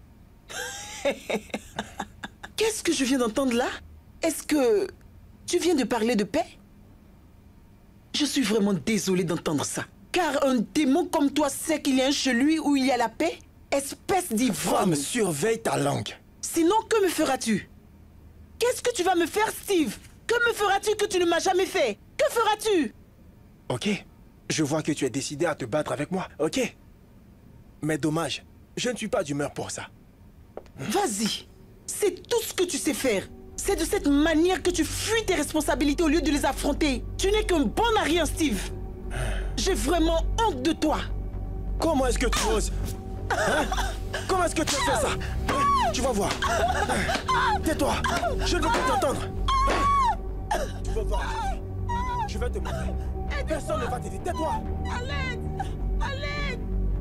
Qu'est-ce que je viens d'entendre là? Est-ce que tu viens de parler de paix? Je suis vraiment désolée d'entendre ça. Car un démon comme toi sait qu'il y a un chez lui où il y a la paix? Espèce d'ivrogne! Femme, surveille ta langue. Sinon, que me feras-tu? Qu'est-ce que tu vas me faire, Steve? Que me feras-tu que tu ne m'as jamais fait? Que feras-tu? Ok, je vois que tu es décidé à te battre avec moi, ok? Mais dommage, je ne suis pas d'humeur pour ça. Vas-y, c'est tout ce que tu sais faire. C'est de cette manière que tu fuis tes responsabilités au lieu de les affronter. Tu n'es qu'un bon à rien, Steve. J'ai vraiment honte de toi. Comment est-ce que tu oses? Hein? Comment est-ce que tu as fait ça? Hein? Tu vas voir. Tais-toi, je ne veux pas t'entendre. Hein? Tu vas voir. Je vais te montrer. Personne ne va t'aider. Tais-toi. À l'aide! À l'aide!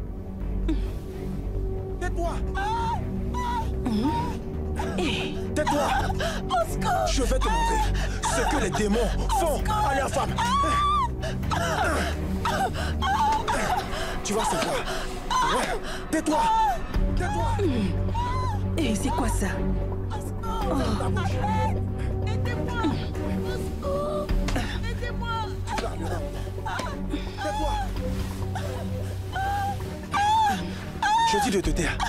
Tais-toi. Tais-toi. Je vais te montrer ce que les démons font à leurs femmes. Tu vas savoir. Ouais. Tais-toi. Tais-toi. Et c'est quoi ça? Aidez-moi! Au secours! Aidez-moi! Tu parleras. Tais-toi. Je dis de te taire.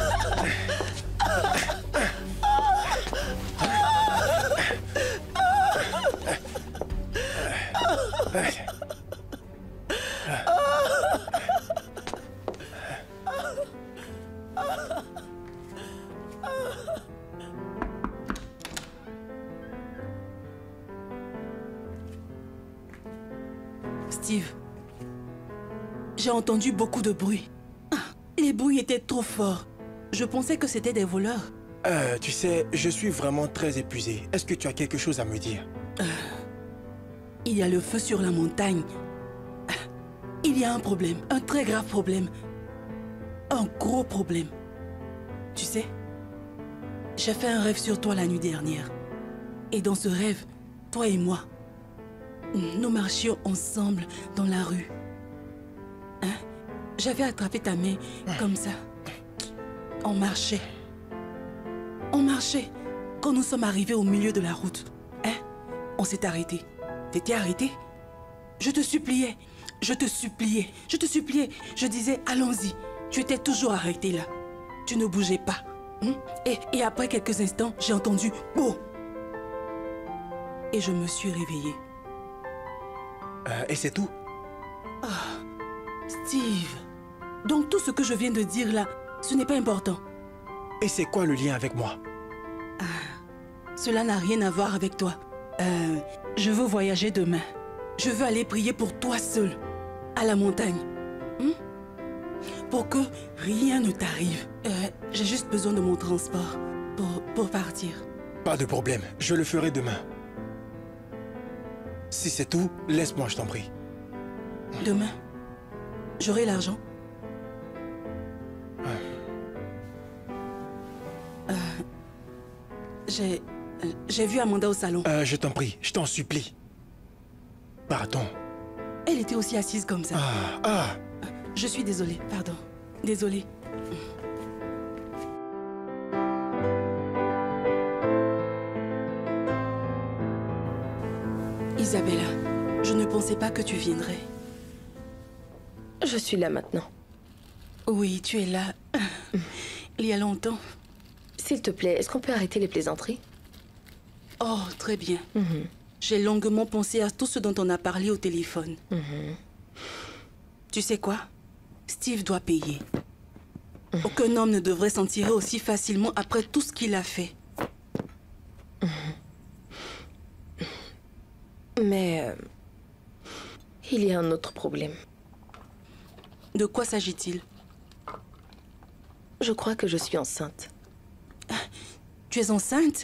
Steve, j'ai entendu beaucoup de bruit. Ah, les bruits étaient trop forts. Je pensais que c'était des voleurs. Euh, tu sais, je suis vraiment très épuisé. Est-ce que tu as quelque chose à me dire? euh, Il y a le feu sur la montagne. Ah, il y a un problème, un très grave problème. Un gros problème. Tu sais, j'ai fait un rêve sur toi la nuit dernière. Et dans ce rêve, toi et moi, nous marchions ensemble dans la rue. Hein? J'avais attrapé ta main comme ça. On marchait. On marchait. Quand nous sommes arrivés au milieu de la route, hein? On s'est arrêté. T'étais arrêté? Je te suppliais. Je te suppliais. Je te suppliais. Je disais, allons-y. Tu étais toujours arrêté là. Tu ne bougeais pas. Hein? Et, et après quelques instants, j'ai entendu « Boum !» Et je me suis réveillée. Euh, et c'est tout? Ah, Steve. Donc tout ce que je viens de dire là, ce n'est pas important. Et c'est quoi le lien avec moi? Ah, cela n'a rien à voir avec toi. Euh, je veux voyager demain. Je veux aller prier pour toi seul, à la montagne. Hmm? Pour que rien ne t'arrive. Euh, j'ai juste besoin de mon transport pour, pour partir. Pas de problème, je le ferai demain. Si c'est tout, laisse-moi, je t'en prie. Demain, j'aurai l'argent. Euh, j'ai... J'ai vu Amanda au salon. Euh, je t'en prie, je t'en supplie. Pardon. Elle était aussi assise comme ça. Ah, ah. Je suis désolée, pardon. Désolée. Isabella, je ne pensais pas que tu viendrais. Je suis là maintenant. Oui, tu es là. Il y a longtemps. S'il te plaît, est-ce qu'on peut arrêter les plaisanteries? Oh, très bien. Mm-hmm. J'ai longuement pensé à tout ce dont on a parlé au téléphone. Mm-hmm. Tu sais quoi? Steve doit payer. Mm-hmm. Aucun homme ne devrait s'en tirer aussi facilement après tout ce qu'il a fait. Mm-hmm. Mais... Euh, il y a un autre problème. De quoi s'agit-il? Je crois que je suis enceinte. Tu es enceinte?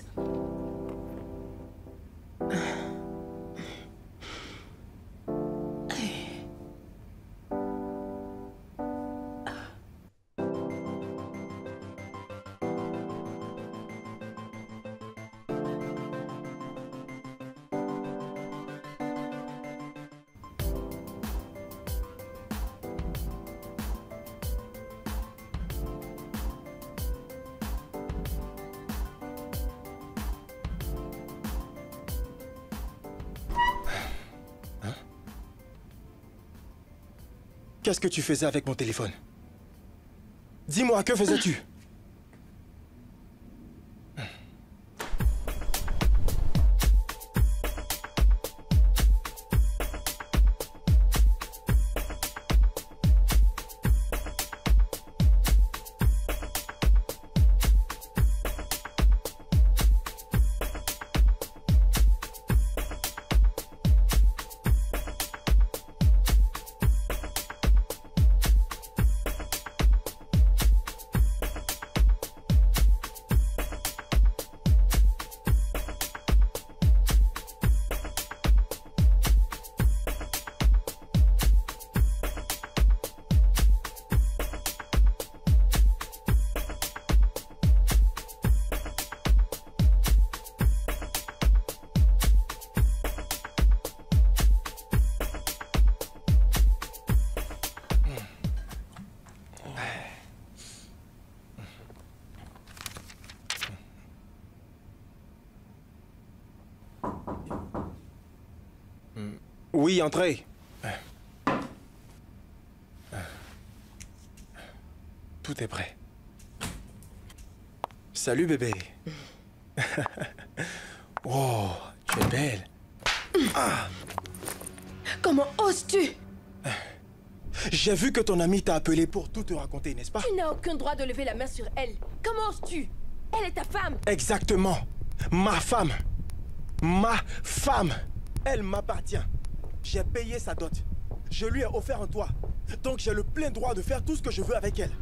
Qu'est-ce que tu faisais avec mon téléphone? Dis-moi, que faisais-tu? Oui, entrez. Tout est prêt. Salut, bébé. Oh, tu es belle. Ah. Comment oses-tu? J'ai vu que ton ami t'a appelé pour tout te raconter, n'est-ce pas? Tu n'as aucun droit de lever la main sur elle. Comment oses-tu? Elle est ta femme. Exactement. Ma femme. Ma femme. Elle m'appartient. J'ai payé sa dot. Je lui ai offert un toit. Donc j'ai le plein droit de faire tout ce que je veux avec elle.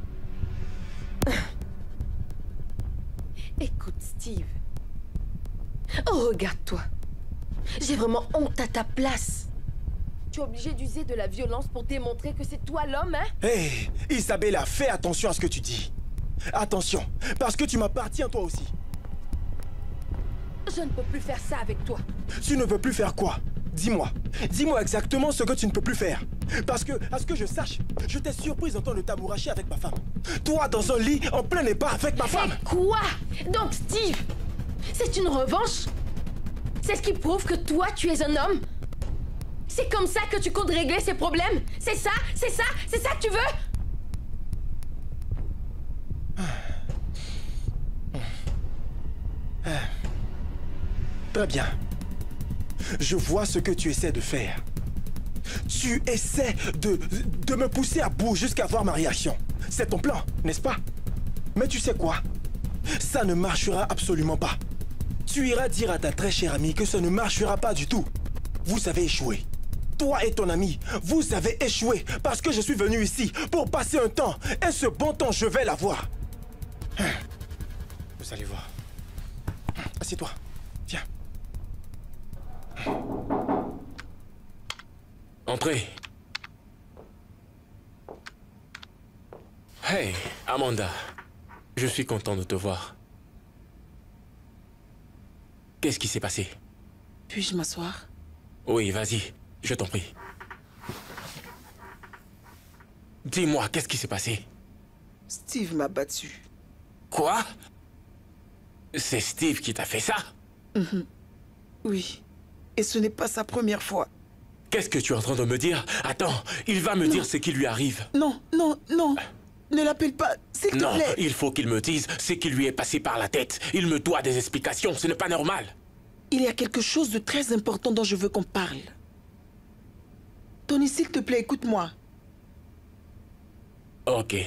Écoute, Steve. Oh, regarde-toi. J'ai vraiment honte à ta place. Tu es obligé d'user de la violence pour démontrer que c'est toi l'homme, hein? Hé, hey, Isabella, fais attention à ce que tu dis. Attention, parce que tu m'appartiens toi aussi. Je ne peux plus faire ça avec toi. Tu ne peux plus faire quoi? Dis-moi. Dis-moi exactement ce que tu ne peux plus faire. Parce que, à ce que je sache, je t'ai surprise en train de t'amouracher avec ma femme. Toi, dans un lit, en plein ébat avec ma femme. Et quoi? Donc, Steve, c'est une revanche? C'est ce qui prouve que toi, tu es un homme? C'est comme ça que tu comptes régler ces problèmes? C'est ça? C'est ça? C'est ça que tu veux? Très bien. Je vois ce que tu essaies de faire. Tu essaies de, de me pousser à bout jusqu'à voir ma réaction. C'est ton plan, n'est-ce pas? Mais tu sais quoi? Ça ne marchera absolument pas. Tu iras dire à ta très chère amie que ça ne marchera pas du tout. Vous avez échoué. Toi et ton ami, vous avez échoué parce que je suis venu ici pour passer un temps. Et ce bon temps, je vais l'avoir. Vous allez voir. Assieds-toi. Viens. Entrez. Hey, Amanda. Je suis content de te voir. Qu'est-ce qui s'est passé? Puis-je m'asseoir? Oui, vas-y. Je t'en prie. Dis-moi, qu'est-ce qui s'est passé? Steve m'a battu. Quoi? C'est Steve qui t'a fait ça? Mm-hmm. Oui. Et ce n'est pas sa première fois. Qu'est-ce que tu es en train de me dire? Attends, il va me non. dire ce qui lui arrive. Non, non, non. Ne l'appelle pas, s'il te non, plaît. Non, il faut qu'il me dise ce qui lui est passé par la tête. Il me doit des explications, ce n'est pas normal. Il y a quelque chose de très important dont je veux qu'on parle. Tony, s'il te plaît, écoute-moi. Ok.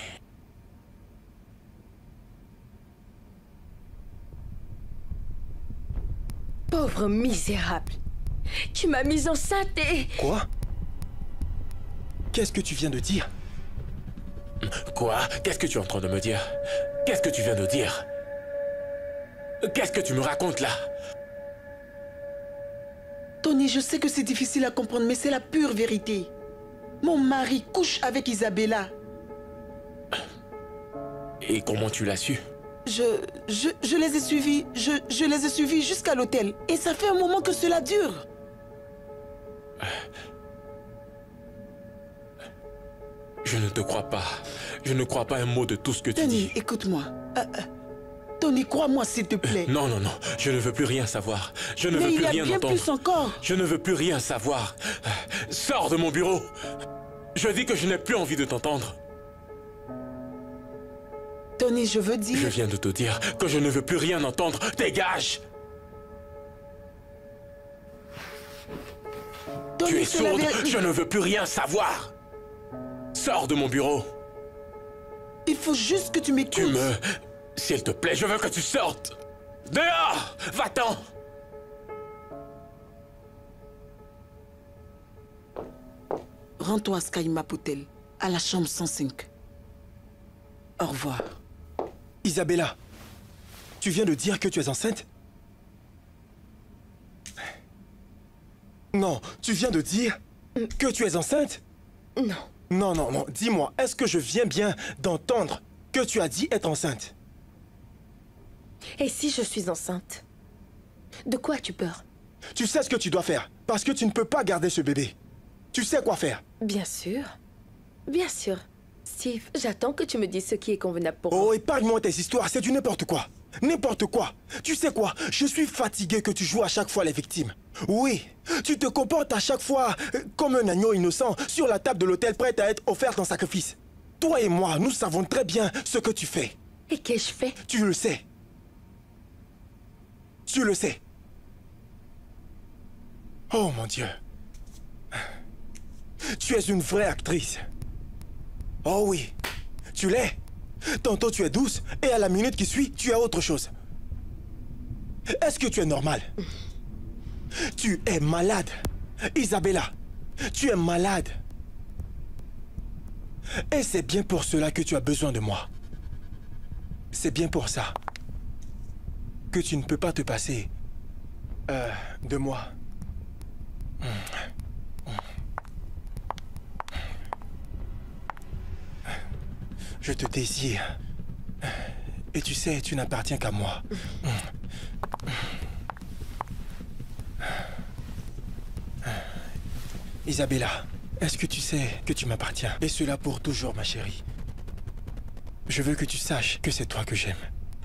Pauvre misérable. Tu m'as mise enceinte et... Quoi? Qu'est-ce que tu viens de dire? Quoi? Qu'est-ce que tu es en train de me dire? Qu'est-ce que tu viens de dire? Qu'est-ce que tu me racontes là? Tony, je sais que c'est difficile à comprendre, mais c'est la pure vérité. Mon mari couche avec Isabella. Et comment tu l'as su? Je, je, je les ai suivis, je, je les ai suivis jusqu'à l'hôtel. Et ça fait un moment que cela dure. Je ne te crois pas. Je ne crois pas un mot de tout ce que tu Tony, dis. écoute-moi. Euh, euh, Tony, crois-moi, s'il te plaît. Non, non, non. Je ne veux plus rien savoir. Je ne Mais veux plus il y a rien bien entendre. plus encore. Je ne veux plus rien savoir. Sors de mon bureau. Je dis que je n'ai plus envie de t'entendre. Tony, je veux dire... Je viens de te dire que je ne veux plus rien entendre. Dégage! Tony, Tu es c'est la sourde. vérité. Je ne veux plus rien savoir. Sors de mon bureau. Il faut juste que tu m'écoutes. Tu me... S'il te plaît, je veux que tu sortes. Dehors! Va-t'en! Rends-toi à Sky Mapotel, à la chambre cent cinq. Au revoir. Isabella, tu viens de dire que tu es enceinte? Non, tu viens de dire que tu es enceinte? Non. Non, non, non, dis-moi, est-ce que je viens bien d'entendre que tu as dit être enceinte? Et si je suis enceinte? De quoi as-tu peur? Tu sais ce que tu dois faire, parce que tu ne peux pas garder ce bébé. Tu sais quoi faire? Bien sûr. Bien sûr. Steve, j'attends que tu me dises ce qui est convenable pour Oh, moi. épargne-moi tes histoires, c'est du n'importe quoi. N'importe quoi. Tu sais quoi? Je suis fatigué que tu joues à chaque fois les victimes. Oui, tu te comportes à chaque fois euh, comme un agneau innocent sur la table de l'hôtel prête à être offerte en sacrifice. Toi et moi, nous savons très bien ce que tu fais. Et qu'ai-je fait? Tu le sais. Tu le sais. Oh mon Dieu. Tu es une vraie actrice. Oh oui, tu l'es. Tantôt tu es douce et à la minute qui suit, tu es autre chose. Est-ce que tu es normal? Tu es malade. Isabella, tu es malade. Et c'est bien pour cela que tu as besoin de moi. C'est bien pour ça que tu ne peux pas te passer euh, de moi. Je te désire. Et tu sais, tu n'appartiens qu'à moi. Isabella, est-ce que tu sais que tu m'appartiens? Et cela pour toujours, ma chérie. Je veux que tu saches que c'est toi que j'aime.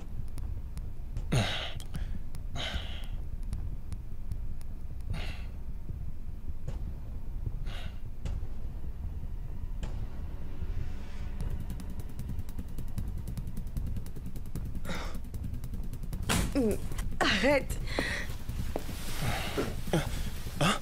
Arrête. Hein?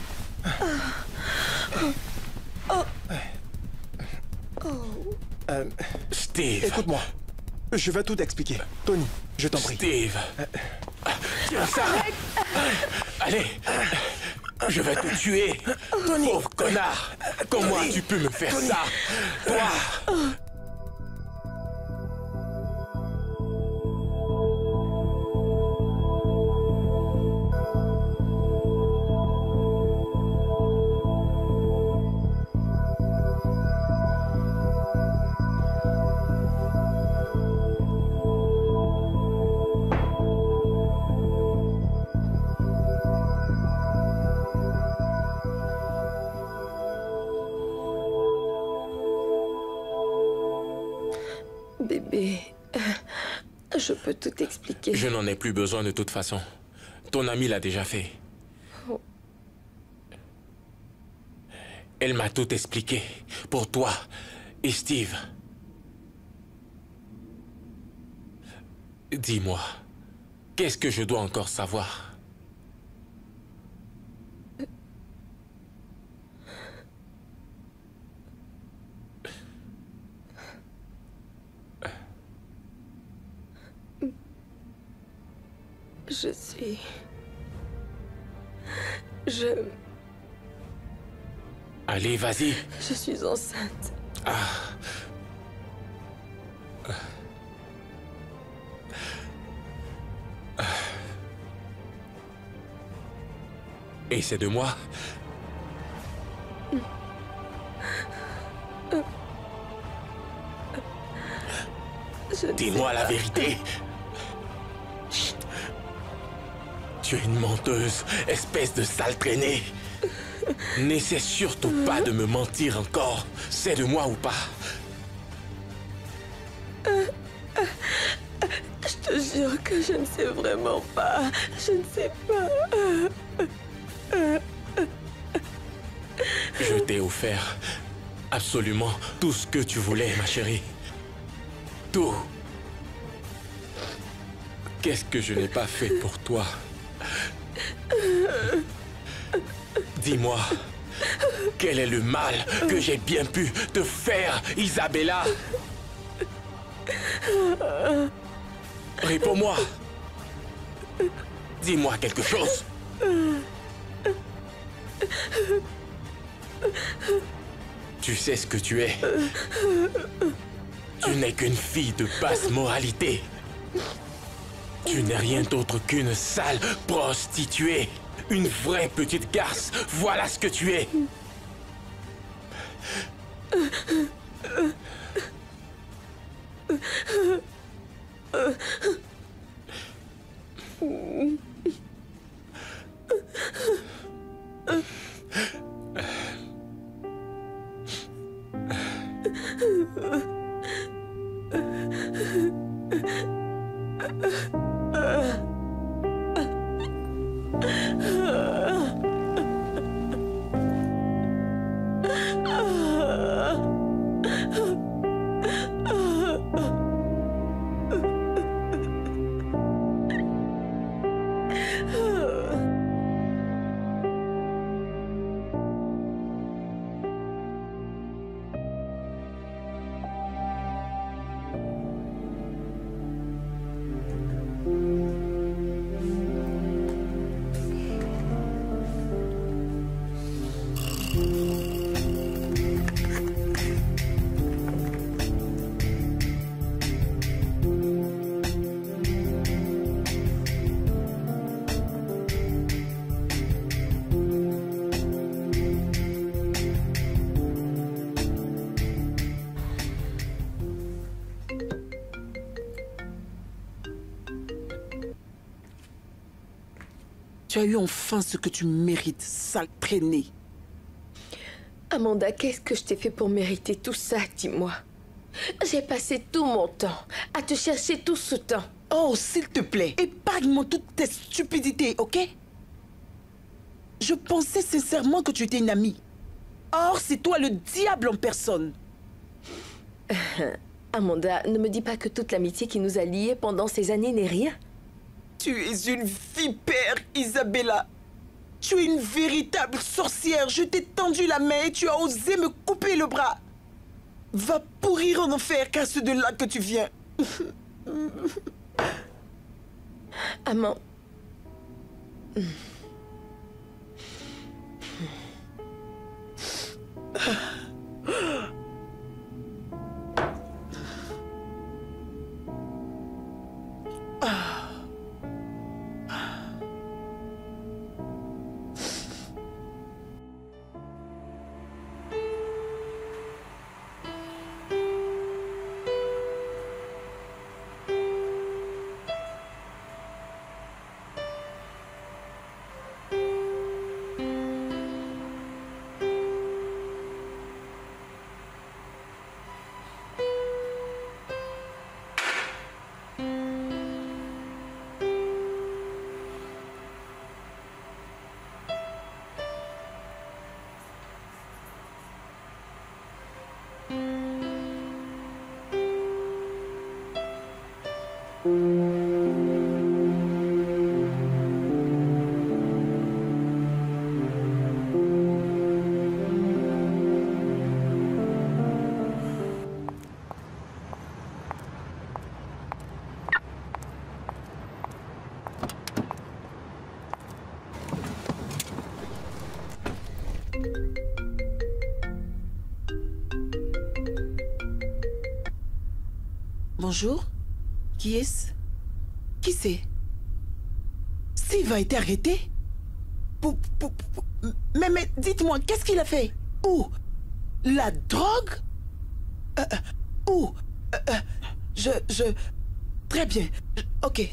Oh. Oh. Euh, Steve. Écoute-moi. Je vais tout expliquer. Tony, je t'en prie. Steve. Tiens ça. Allez. Je vais te tuer. Tony. Pauvre connard. Comment Tony. tu peux me faire Tony. ça? Toi. Bébé, je peux tout expliquer. Je n'en ai plus besoin de toute façon. Ton amie l'a déjà fait. Oh. Elle m'a tout expliqué. Pour toi et Steve. Dis-moi, qu'est-ce que je dois encore savoir? Je suis... Je... Allez, vas-y. Je suis enceinte. Ah. Et c'est de moi? Dis-moi la vérité. Tu es une menteuse, espèce de sale traînée. N'essaie surtout pas de me mentir encore. C'est de moi ou pas? Je te jure que je ne sais vraiment pas. Je ne sais pas. Je t'ai offert absolument tout ce que tu voulais, ma chérie. Tout. Qu'est-ce que je n'ai pas fait pour toi? Dis-moi, quel est le mal que j'ai bien pu te faire, Isabella? Réponds-moi. Dis-moi quelque chose. Tu sais ce que tu es. Tu n'es qu'une fille de basse moralité. Tu n'es rien d'autre qu'une sale prostituée. Une vraie petite garce. Voilà ce que tu es. Tu as eu enfin ce que tu mérites, sale traînée. Amanda, qu'est-ce que je t'ai fait pour mériter tout ça, dis-moi? J'ai passé tout mon temps à te chercher tout ce temps. Oh, s'il te plaît, épargne-moi toutes tes stupidités, ok? Je pensais sincèrement que tu étais une amie. Or, c'est toi le diable en personne. Amanda, ne me dis pas que toute l'amitié qui nous a liés pendant ces années n'est rien. Tu es une vipère, Isabella. Tu es une véritable sorcière. Je t'ai tendu la main et tu as osé me couper le bras. Va pourrir en enfer, car c'est de là que tu viens. Amand... Bonjour. Qui est-ce? Qui c'est? Steve a été arrêté? Pou, pou, pou, mais, mais dites-moi, qu'est-ce qu'il a fait? Où? La drogue? euh, euh, Où? euh, euh, Je... je... Très bien. Je- ok.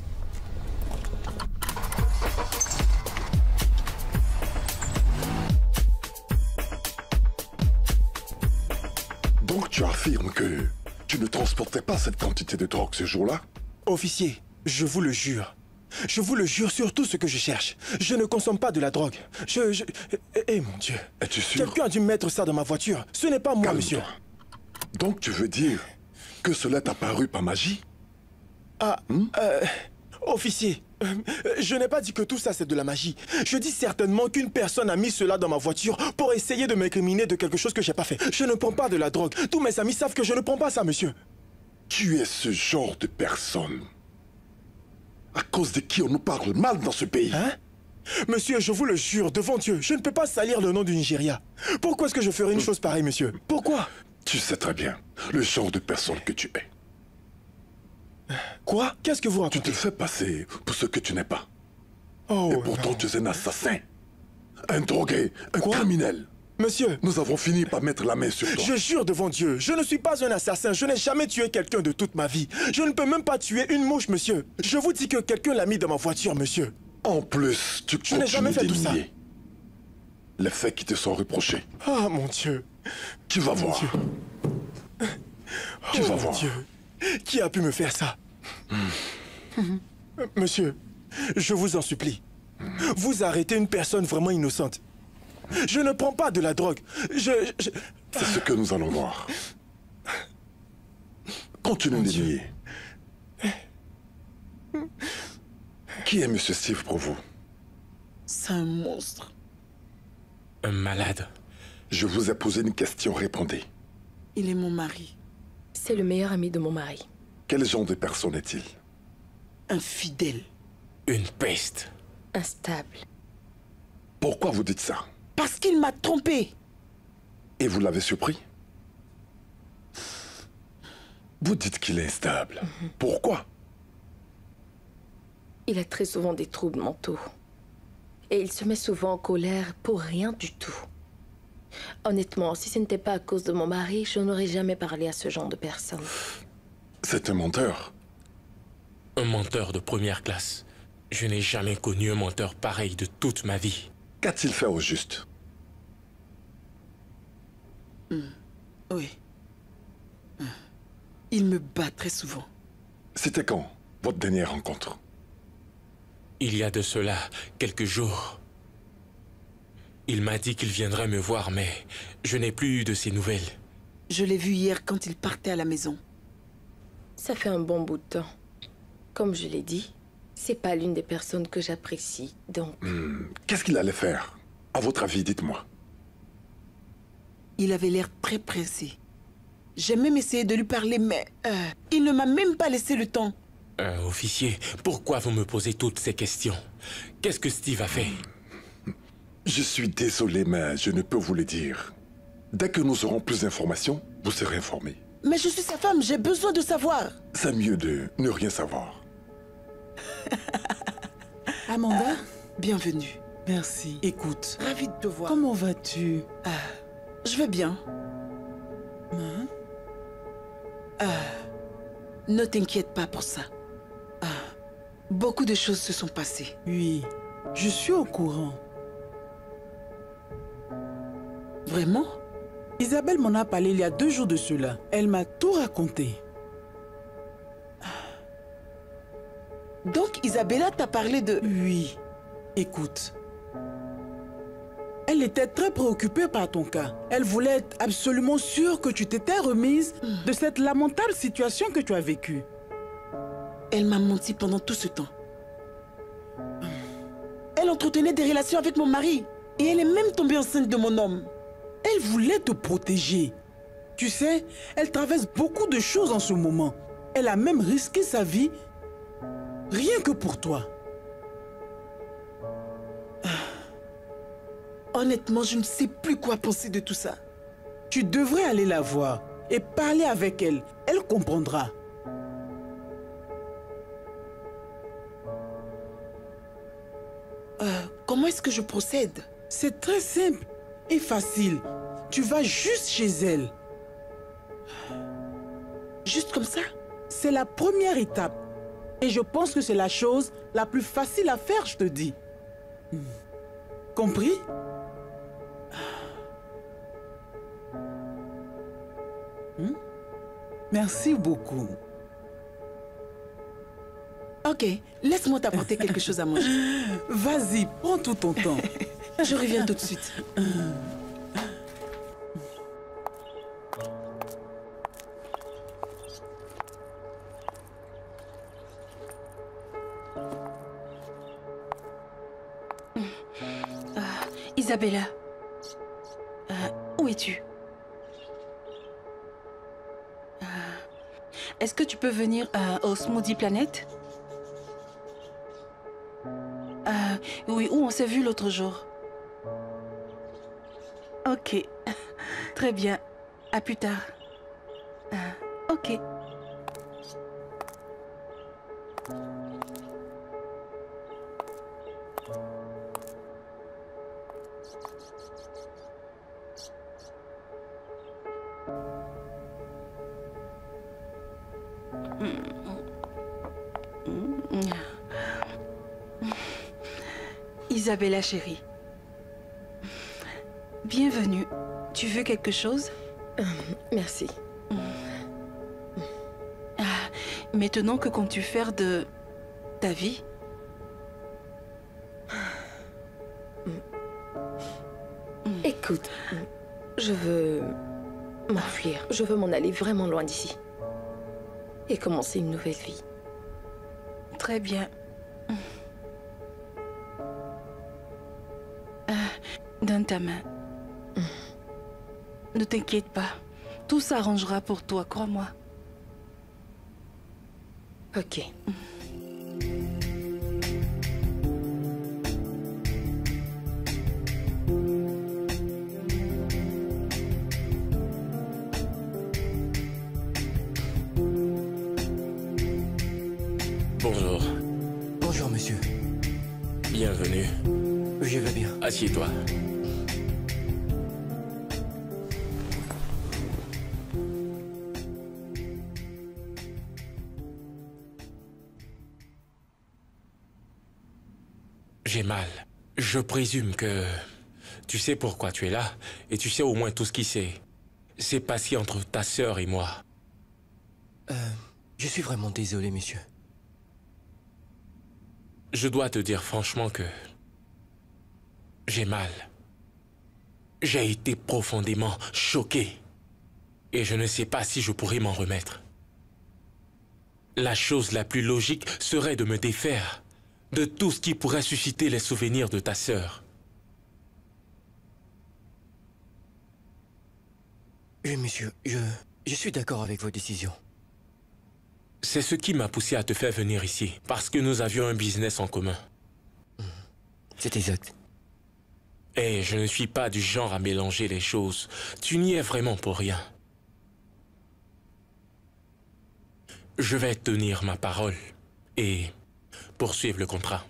Donc tu affirmes que tu ne transportais pas cette quantité de drogue ce jour-là? Officier, je vous le jure. Je vous le jure sur tout ce que je cherche. Je ne consomme pas de la drogue. Je... je... Eh, eh, mon Dieu. Es-tu sûr? Quelqu'un a dû mettre ça dans ma voiture. Ce n'est pas moi, Calme-toi. monsieur. Donc tu veux dire que cela t'a paru par magie? Ah, euh, officier, euh, je n'ai pas dit que tout ça c'est de la magie. Je dis certainement qu'une personne a mis cela dans ma voiture pour essayer de m'incriminer de quelque chose que j'ai pas fait. Je ne prends pas de la drogue. Tous mes amis savent que je ne prends pas ça, monsieur. Tu es ce genre de personne à cause de qui on nous parle mal dans ce pays. Hein? Monsieur, je vous le jure, devant Dieu, je ne peux pas salir le nom du Nigeria. Pourquoi est-ce que je ferais une chose pareille, monsieur? Pourquoi? Tu sais très bien le genre de personne que tu es. Quoi? Qu'est-ce que vous Tu racontez? te fais passer pour ce que tu n'es pas. Oh, Et pourtant non. tu es un assassin, un drogué, un Quoi? criminel. Monsieur, Nous avons fini par mettre la main sur toi. je jure devant Dieu, je ne suis pas un assassin, je n'ai jamais tué quelqu'un de toute ma vie. Je ne peux même pas tuer une mouche, monsieur. Je vous dis que quelqu'un l'a mis dans ma voiture, monsieur. En plus, tu Je n'ai jamais continues fait tout ça. d'énier les faits qui te sont reprochés. Ah, mon Dieu. Tu vas voir. Tu Oh, vas mon voir. Dieu. Qui a pu me faire ça? Monsieur, je vous en supplie. Vous arrêtez une personne vraiment innocente. Je ne prends pas de la drogue. Je... je- C'est ce que nous allons voir. Continue de nier. Qui est Monsieur Steve pour vous? C'est un monstre. Un malade. Je vous ai posé une question, répondez. Il est mon mari. C'est le meilleur ami de mon mari. Quel genre de personne est-il? Infidèle. Une peste. Instable. Pourquoi vous dites ça? Parce qu'il m'a trompé. Et vous l'avez surpris? Vous dites qu'il est instable. Pourquoi? Il a très souvent des troubles mentaux. Et il se met souvent en colère pour rien du tout. Honnêtement, si ce n'était pas à cause de mon mari, je n'aurais jamais parlé à ce genre de personne. C'est un menteur. Un menteur de première classe. Je n'ai jamais connu un menteur pareil de toute ma vie. Qu'a-t-il fait au juste? Mmh. Oui. Mmh. Il me bat très souvent. C'était quand, votre dernière rencontre? Il y a de cela quelques jours. Il m'a dit qu'il viendrait me voir, mais je n'ai plus eu de ses nouvelles. Je l'ai vu hier quand il partait à la maison. Ça fait un bon bout de temps. Comme je l'ai dit, c'est pas l'une des personnes que j'apprécie, donc... Hmm. Qu'est-ce qu'il allait faire? À votre avis, dites-moi. Il avait l'air très pressé. J'ai même essayé de lui parler, mais euh, il ne m'a même pas laissé le temps. Euh, officier, pourquoi vous me posez toutes ces questions? Qu'est-ce que Steve a fait? Je suis désolé, mais je ne peux vous le dire. Dès que nous aurons plus d'informations, vous serez informés. Mais je suis sa femme, j'ai besoin de savoir. C'est mieux de ne rien savoir. Amanda, bienvenue. Merci. Écoute, Ravie de te voir. comment vas-tu? Ah, je vais bien. Hein? Ah, ne t'inquiète pas pour ça. Ah, beaucoup de choses se sont passées. Oui, je suis au courant. Vraiment? Isabelle m'en a parlé il y a deux jours de cela. Elle m'a tout raconté. Donc Isabella t'a parlé de... Oui, écoute. Elle était très préoccupée par ton cas. Elle voulait être absolument sûre que tu t'étais remise de cette lamentable situation que tu as vécue. Elle m'a menti pendant tout ce temps. Elle entretenait des relations avec mon mari. Et elle est même tombée enceinte de mon homme. Elle voulait te protéger. Tu sais, elle traverse beaucoup de choses en ce moment. Elle a même risqué sa vie, rien que pour toi. Honnêtement, je ne sais plus quoi penser de tout ça. Tu devrais aller la voir et parler avec elle. Elle comprendra. Euh, comment est-ce que je procède? C'est très simple et facile. Tu vas juste chez elle. Juste comme ça? C'est la première étape. Et je pense que c'est la chose la plus facile à faire, je te dis. Compris? Hmm? Merci beaucoup. Ok, laisse-moi t'apporter quelque chose à manger. Vas-y, prends tout ton temps. Je reviens tout de suite. Euh, Isabella, euh, où es-tu? euh, Est-ce que tu peux venir euh, au Smoothie Planet? euh, Oui, où on s'est vu l'autre jour. Ok, très bien. À plus tard. Euh, ok. Isabella chérie, bienvenue. Tu veux quelque chose? Euh, merci. Ah, maintenant, que comptes-tu faire de ta vie? Écoute, je veux m'enfuir. Je veux m'en aller vraiment loin d'ici. Et commencer une nouvelle vie. Très bien. Euh, donne ta main. Ne t'inquiète pas. Tout s'arrangera pour toi, crois-moi. Ok. Bonjour. Bonjour, monsieur. Bienvenue. Je vais bien. Assieds-toi. mal. Je présume que tu sais pourquoi tu es là et tu sais au moins tout ce qui s'est s'est passé entre ta sœur et moi. Euh, je suis vraiment désolé, monsieur. Je dois te dire franchement que j'ai mal. J'ai été profondément choqué et je ne sais pas si je pourrais m'en remettre. La chose la plus logique serait de me défaire de tout ce qui pourrait susciter les souvenirs de ta sœur. Oui, monsieur, je, je suis d'accord avec vos décisions. C'est ce qui m'a poussé à te faire venir ici, parce que nous avions un business en commun. C'est exact. Et je ne suis pas du genre à mélanger les choses. Tu n'y es vraiment pour rien. Je vais tenir ma parole et poursuivre le contrat.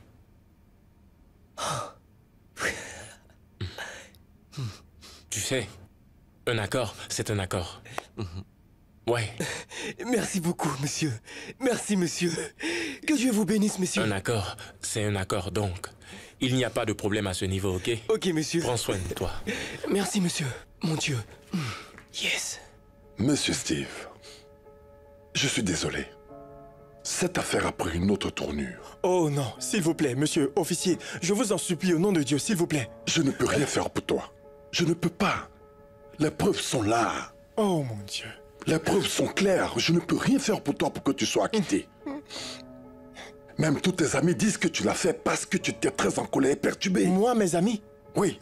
Tu sais, un accord, c'est un accord. Ouais. Merci beaucoup, monsieur. Merci, monsieur. Que Dieu vous bénisse, monsieur. Un accord, c'est un accord, donc. Il n'y a pas de problème à ce niveau, ok? Ok, monsieur. Prends soin de toi. Merci, monsieur. Mon Dieu. Yes. Monsieur Steve, je suis désolé. Cette affaire a pris une autre tournure. Oh non, s'il vous plaît, monsieur, officier, je vous en supplie au nom de Dieu, s'il vous plaît. Je ne peux rien faire pour toi. Je ne peux pas. Les preuves sont là. Oh mon Dieu. Les preuves sont claires. Je ne peux rien faire pour toi pour que tu sois acquitté. Même tous tes amis disent que tu l'as fait parce que tu étais très en colère et perturbé. Moi, mes amis? Oui.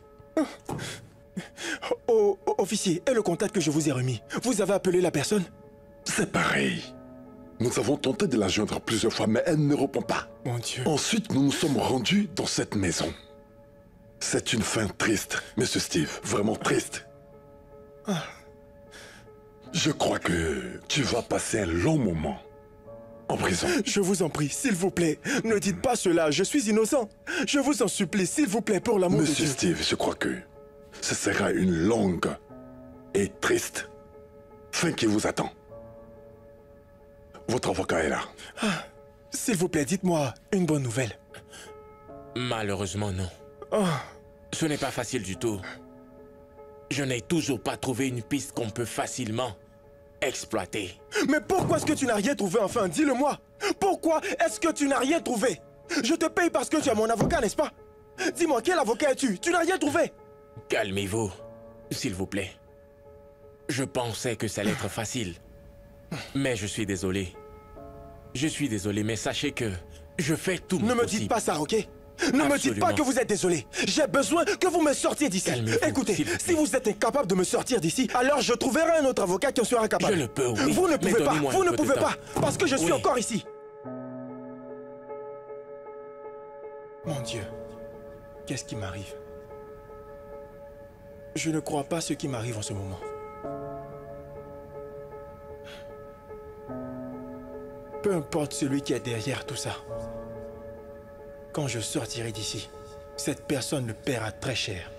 Oh, oh, officier, et le contact que je vous ai remis, vous avez appelé la personne? C'est pareil. Nous avons tenté de la joindre plusieurs fois, mais elle ne répond pas. Mon Dieu. Ensuite, nous nous sommes rendus dans cette maison. C'est une fin triste, monsieur Steve. Vraiment triste. Ah. Je crois que tu vas passer un long moment en prison. Je vous en prie, s'il vous plaît, ne dites pas cela, je suis innocent. Je vous en supplie, s'il vous plaît, pour l'amour de Dieu. Monsieur Steve, je crois que ce sera une longue et triste fin qui vous attend. Votre avocat est là. Ah, s'il vous plaît, dites-moi une bonne nouvelle. Malheureusement, non. Oh. Ce n'est pas facile du tout. Je n'ai toujours pas trouvé une piste qu'on peut facilement exploiter. Mais pourquoi est-ce que tu n'as rien trouvé, enfin? Dis-le-moi. Pourquoi est-ce que tu n'as rien trouvé? Je te paye parce que tu es mon avocat, n'est-ce pas? Dis-moi, quel avocat es-tu? Tu n'as rien trouvé? Calmez-vous, s'il vous plaît. Je pensais que ça allait être facile. Mais je suis désolé. Je suis désolé, mais sachez que je fais tout mon Ne me possible. dites pas ça, ok? Ne me dites pas que vous êtes désolé. J'ai besoin que vous me sortiez d'ici. Écoutez, si vous êtes incapable de me sortir d'ici, alors je trouverai un autre avocat qui en sera capable. Je ne peux, oui. Vous ne Mais pouvez pas, donnez-moi vous un ne peu de pouvez temps. pas, parce que je suis Oui. encore ici. Mon Dieu, qu'est-ce qui m'arrive? Je ne crois pas ce qui m'arrive en ce moment. Peu importe celui qui est derrière tout ça. Quand je sortirai d'ici, cette personne le paiera très cher.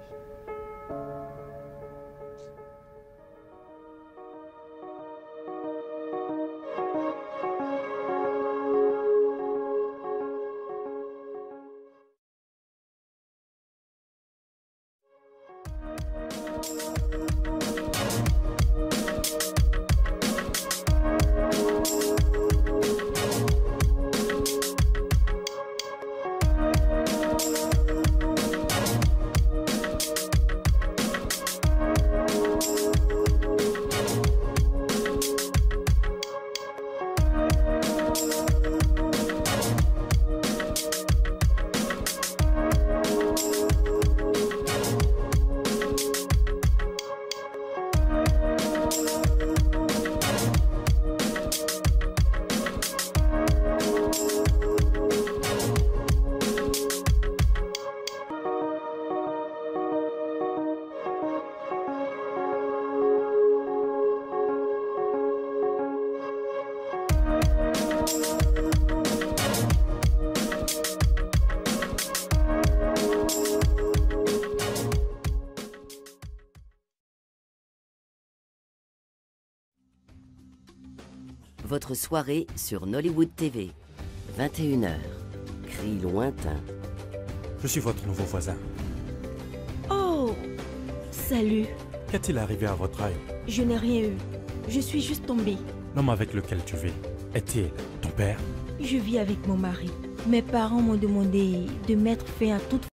Votre soirée sur Nollywood T V. vingt et une heures. Cris lointains. Je suis votre nouveau voisin. Oh, salut. Qu'est-il arrivé à votre œil? Je n'ai rien eu. Je suis juste tombée. L'homme avec lequel tu vis, est-il ton père? Je vis avec mon mari. Mes parents m'ont demandé de mettre fin à toute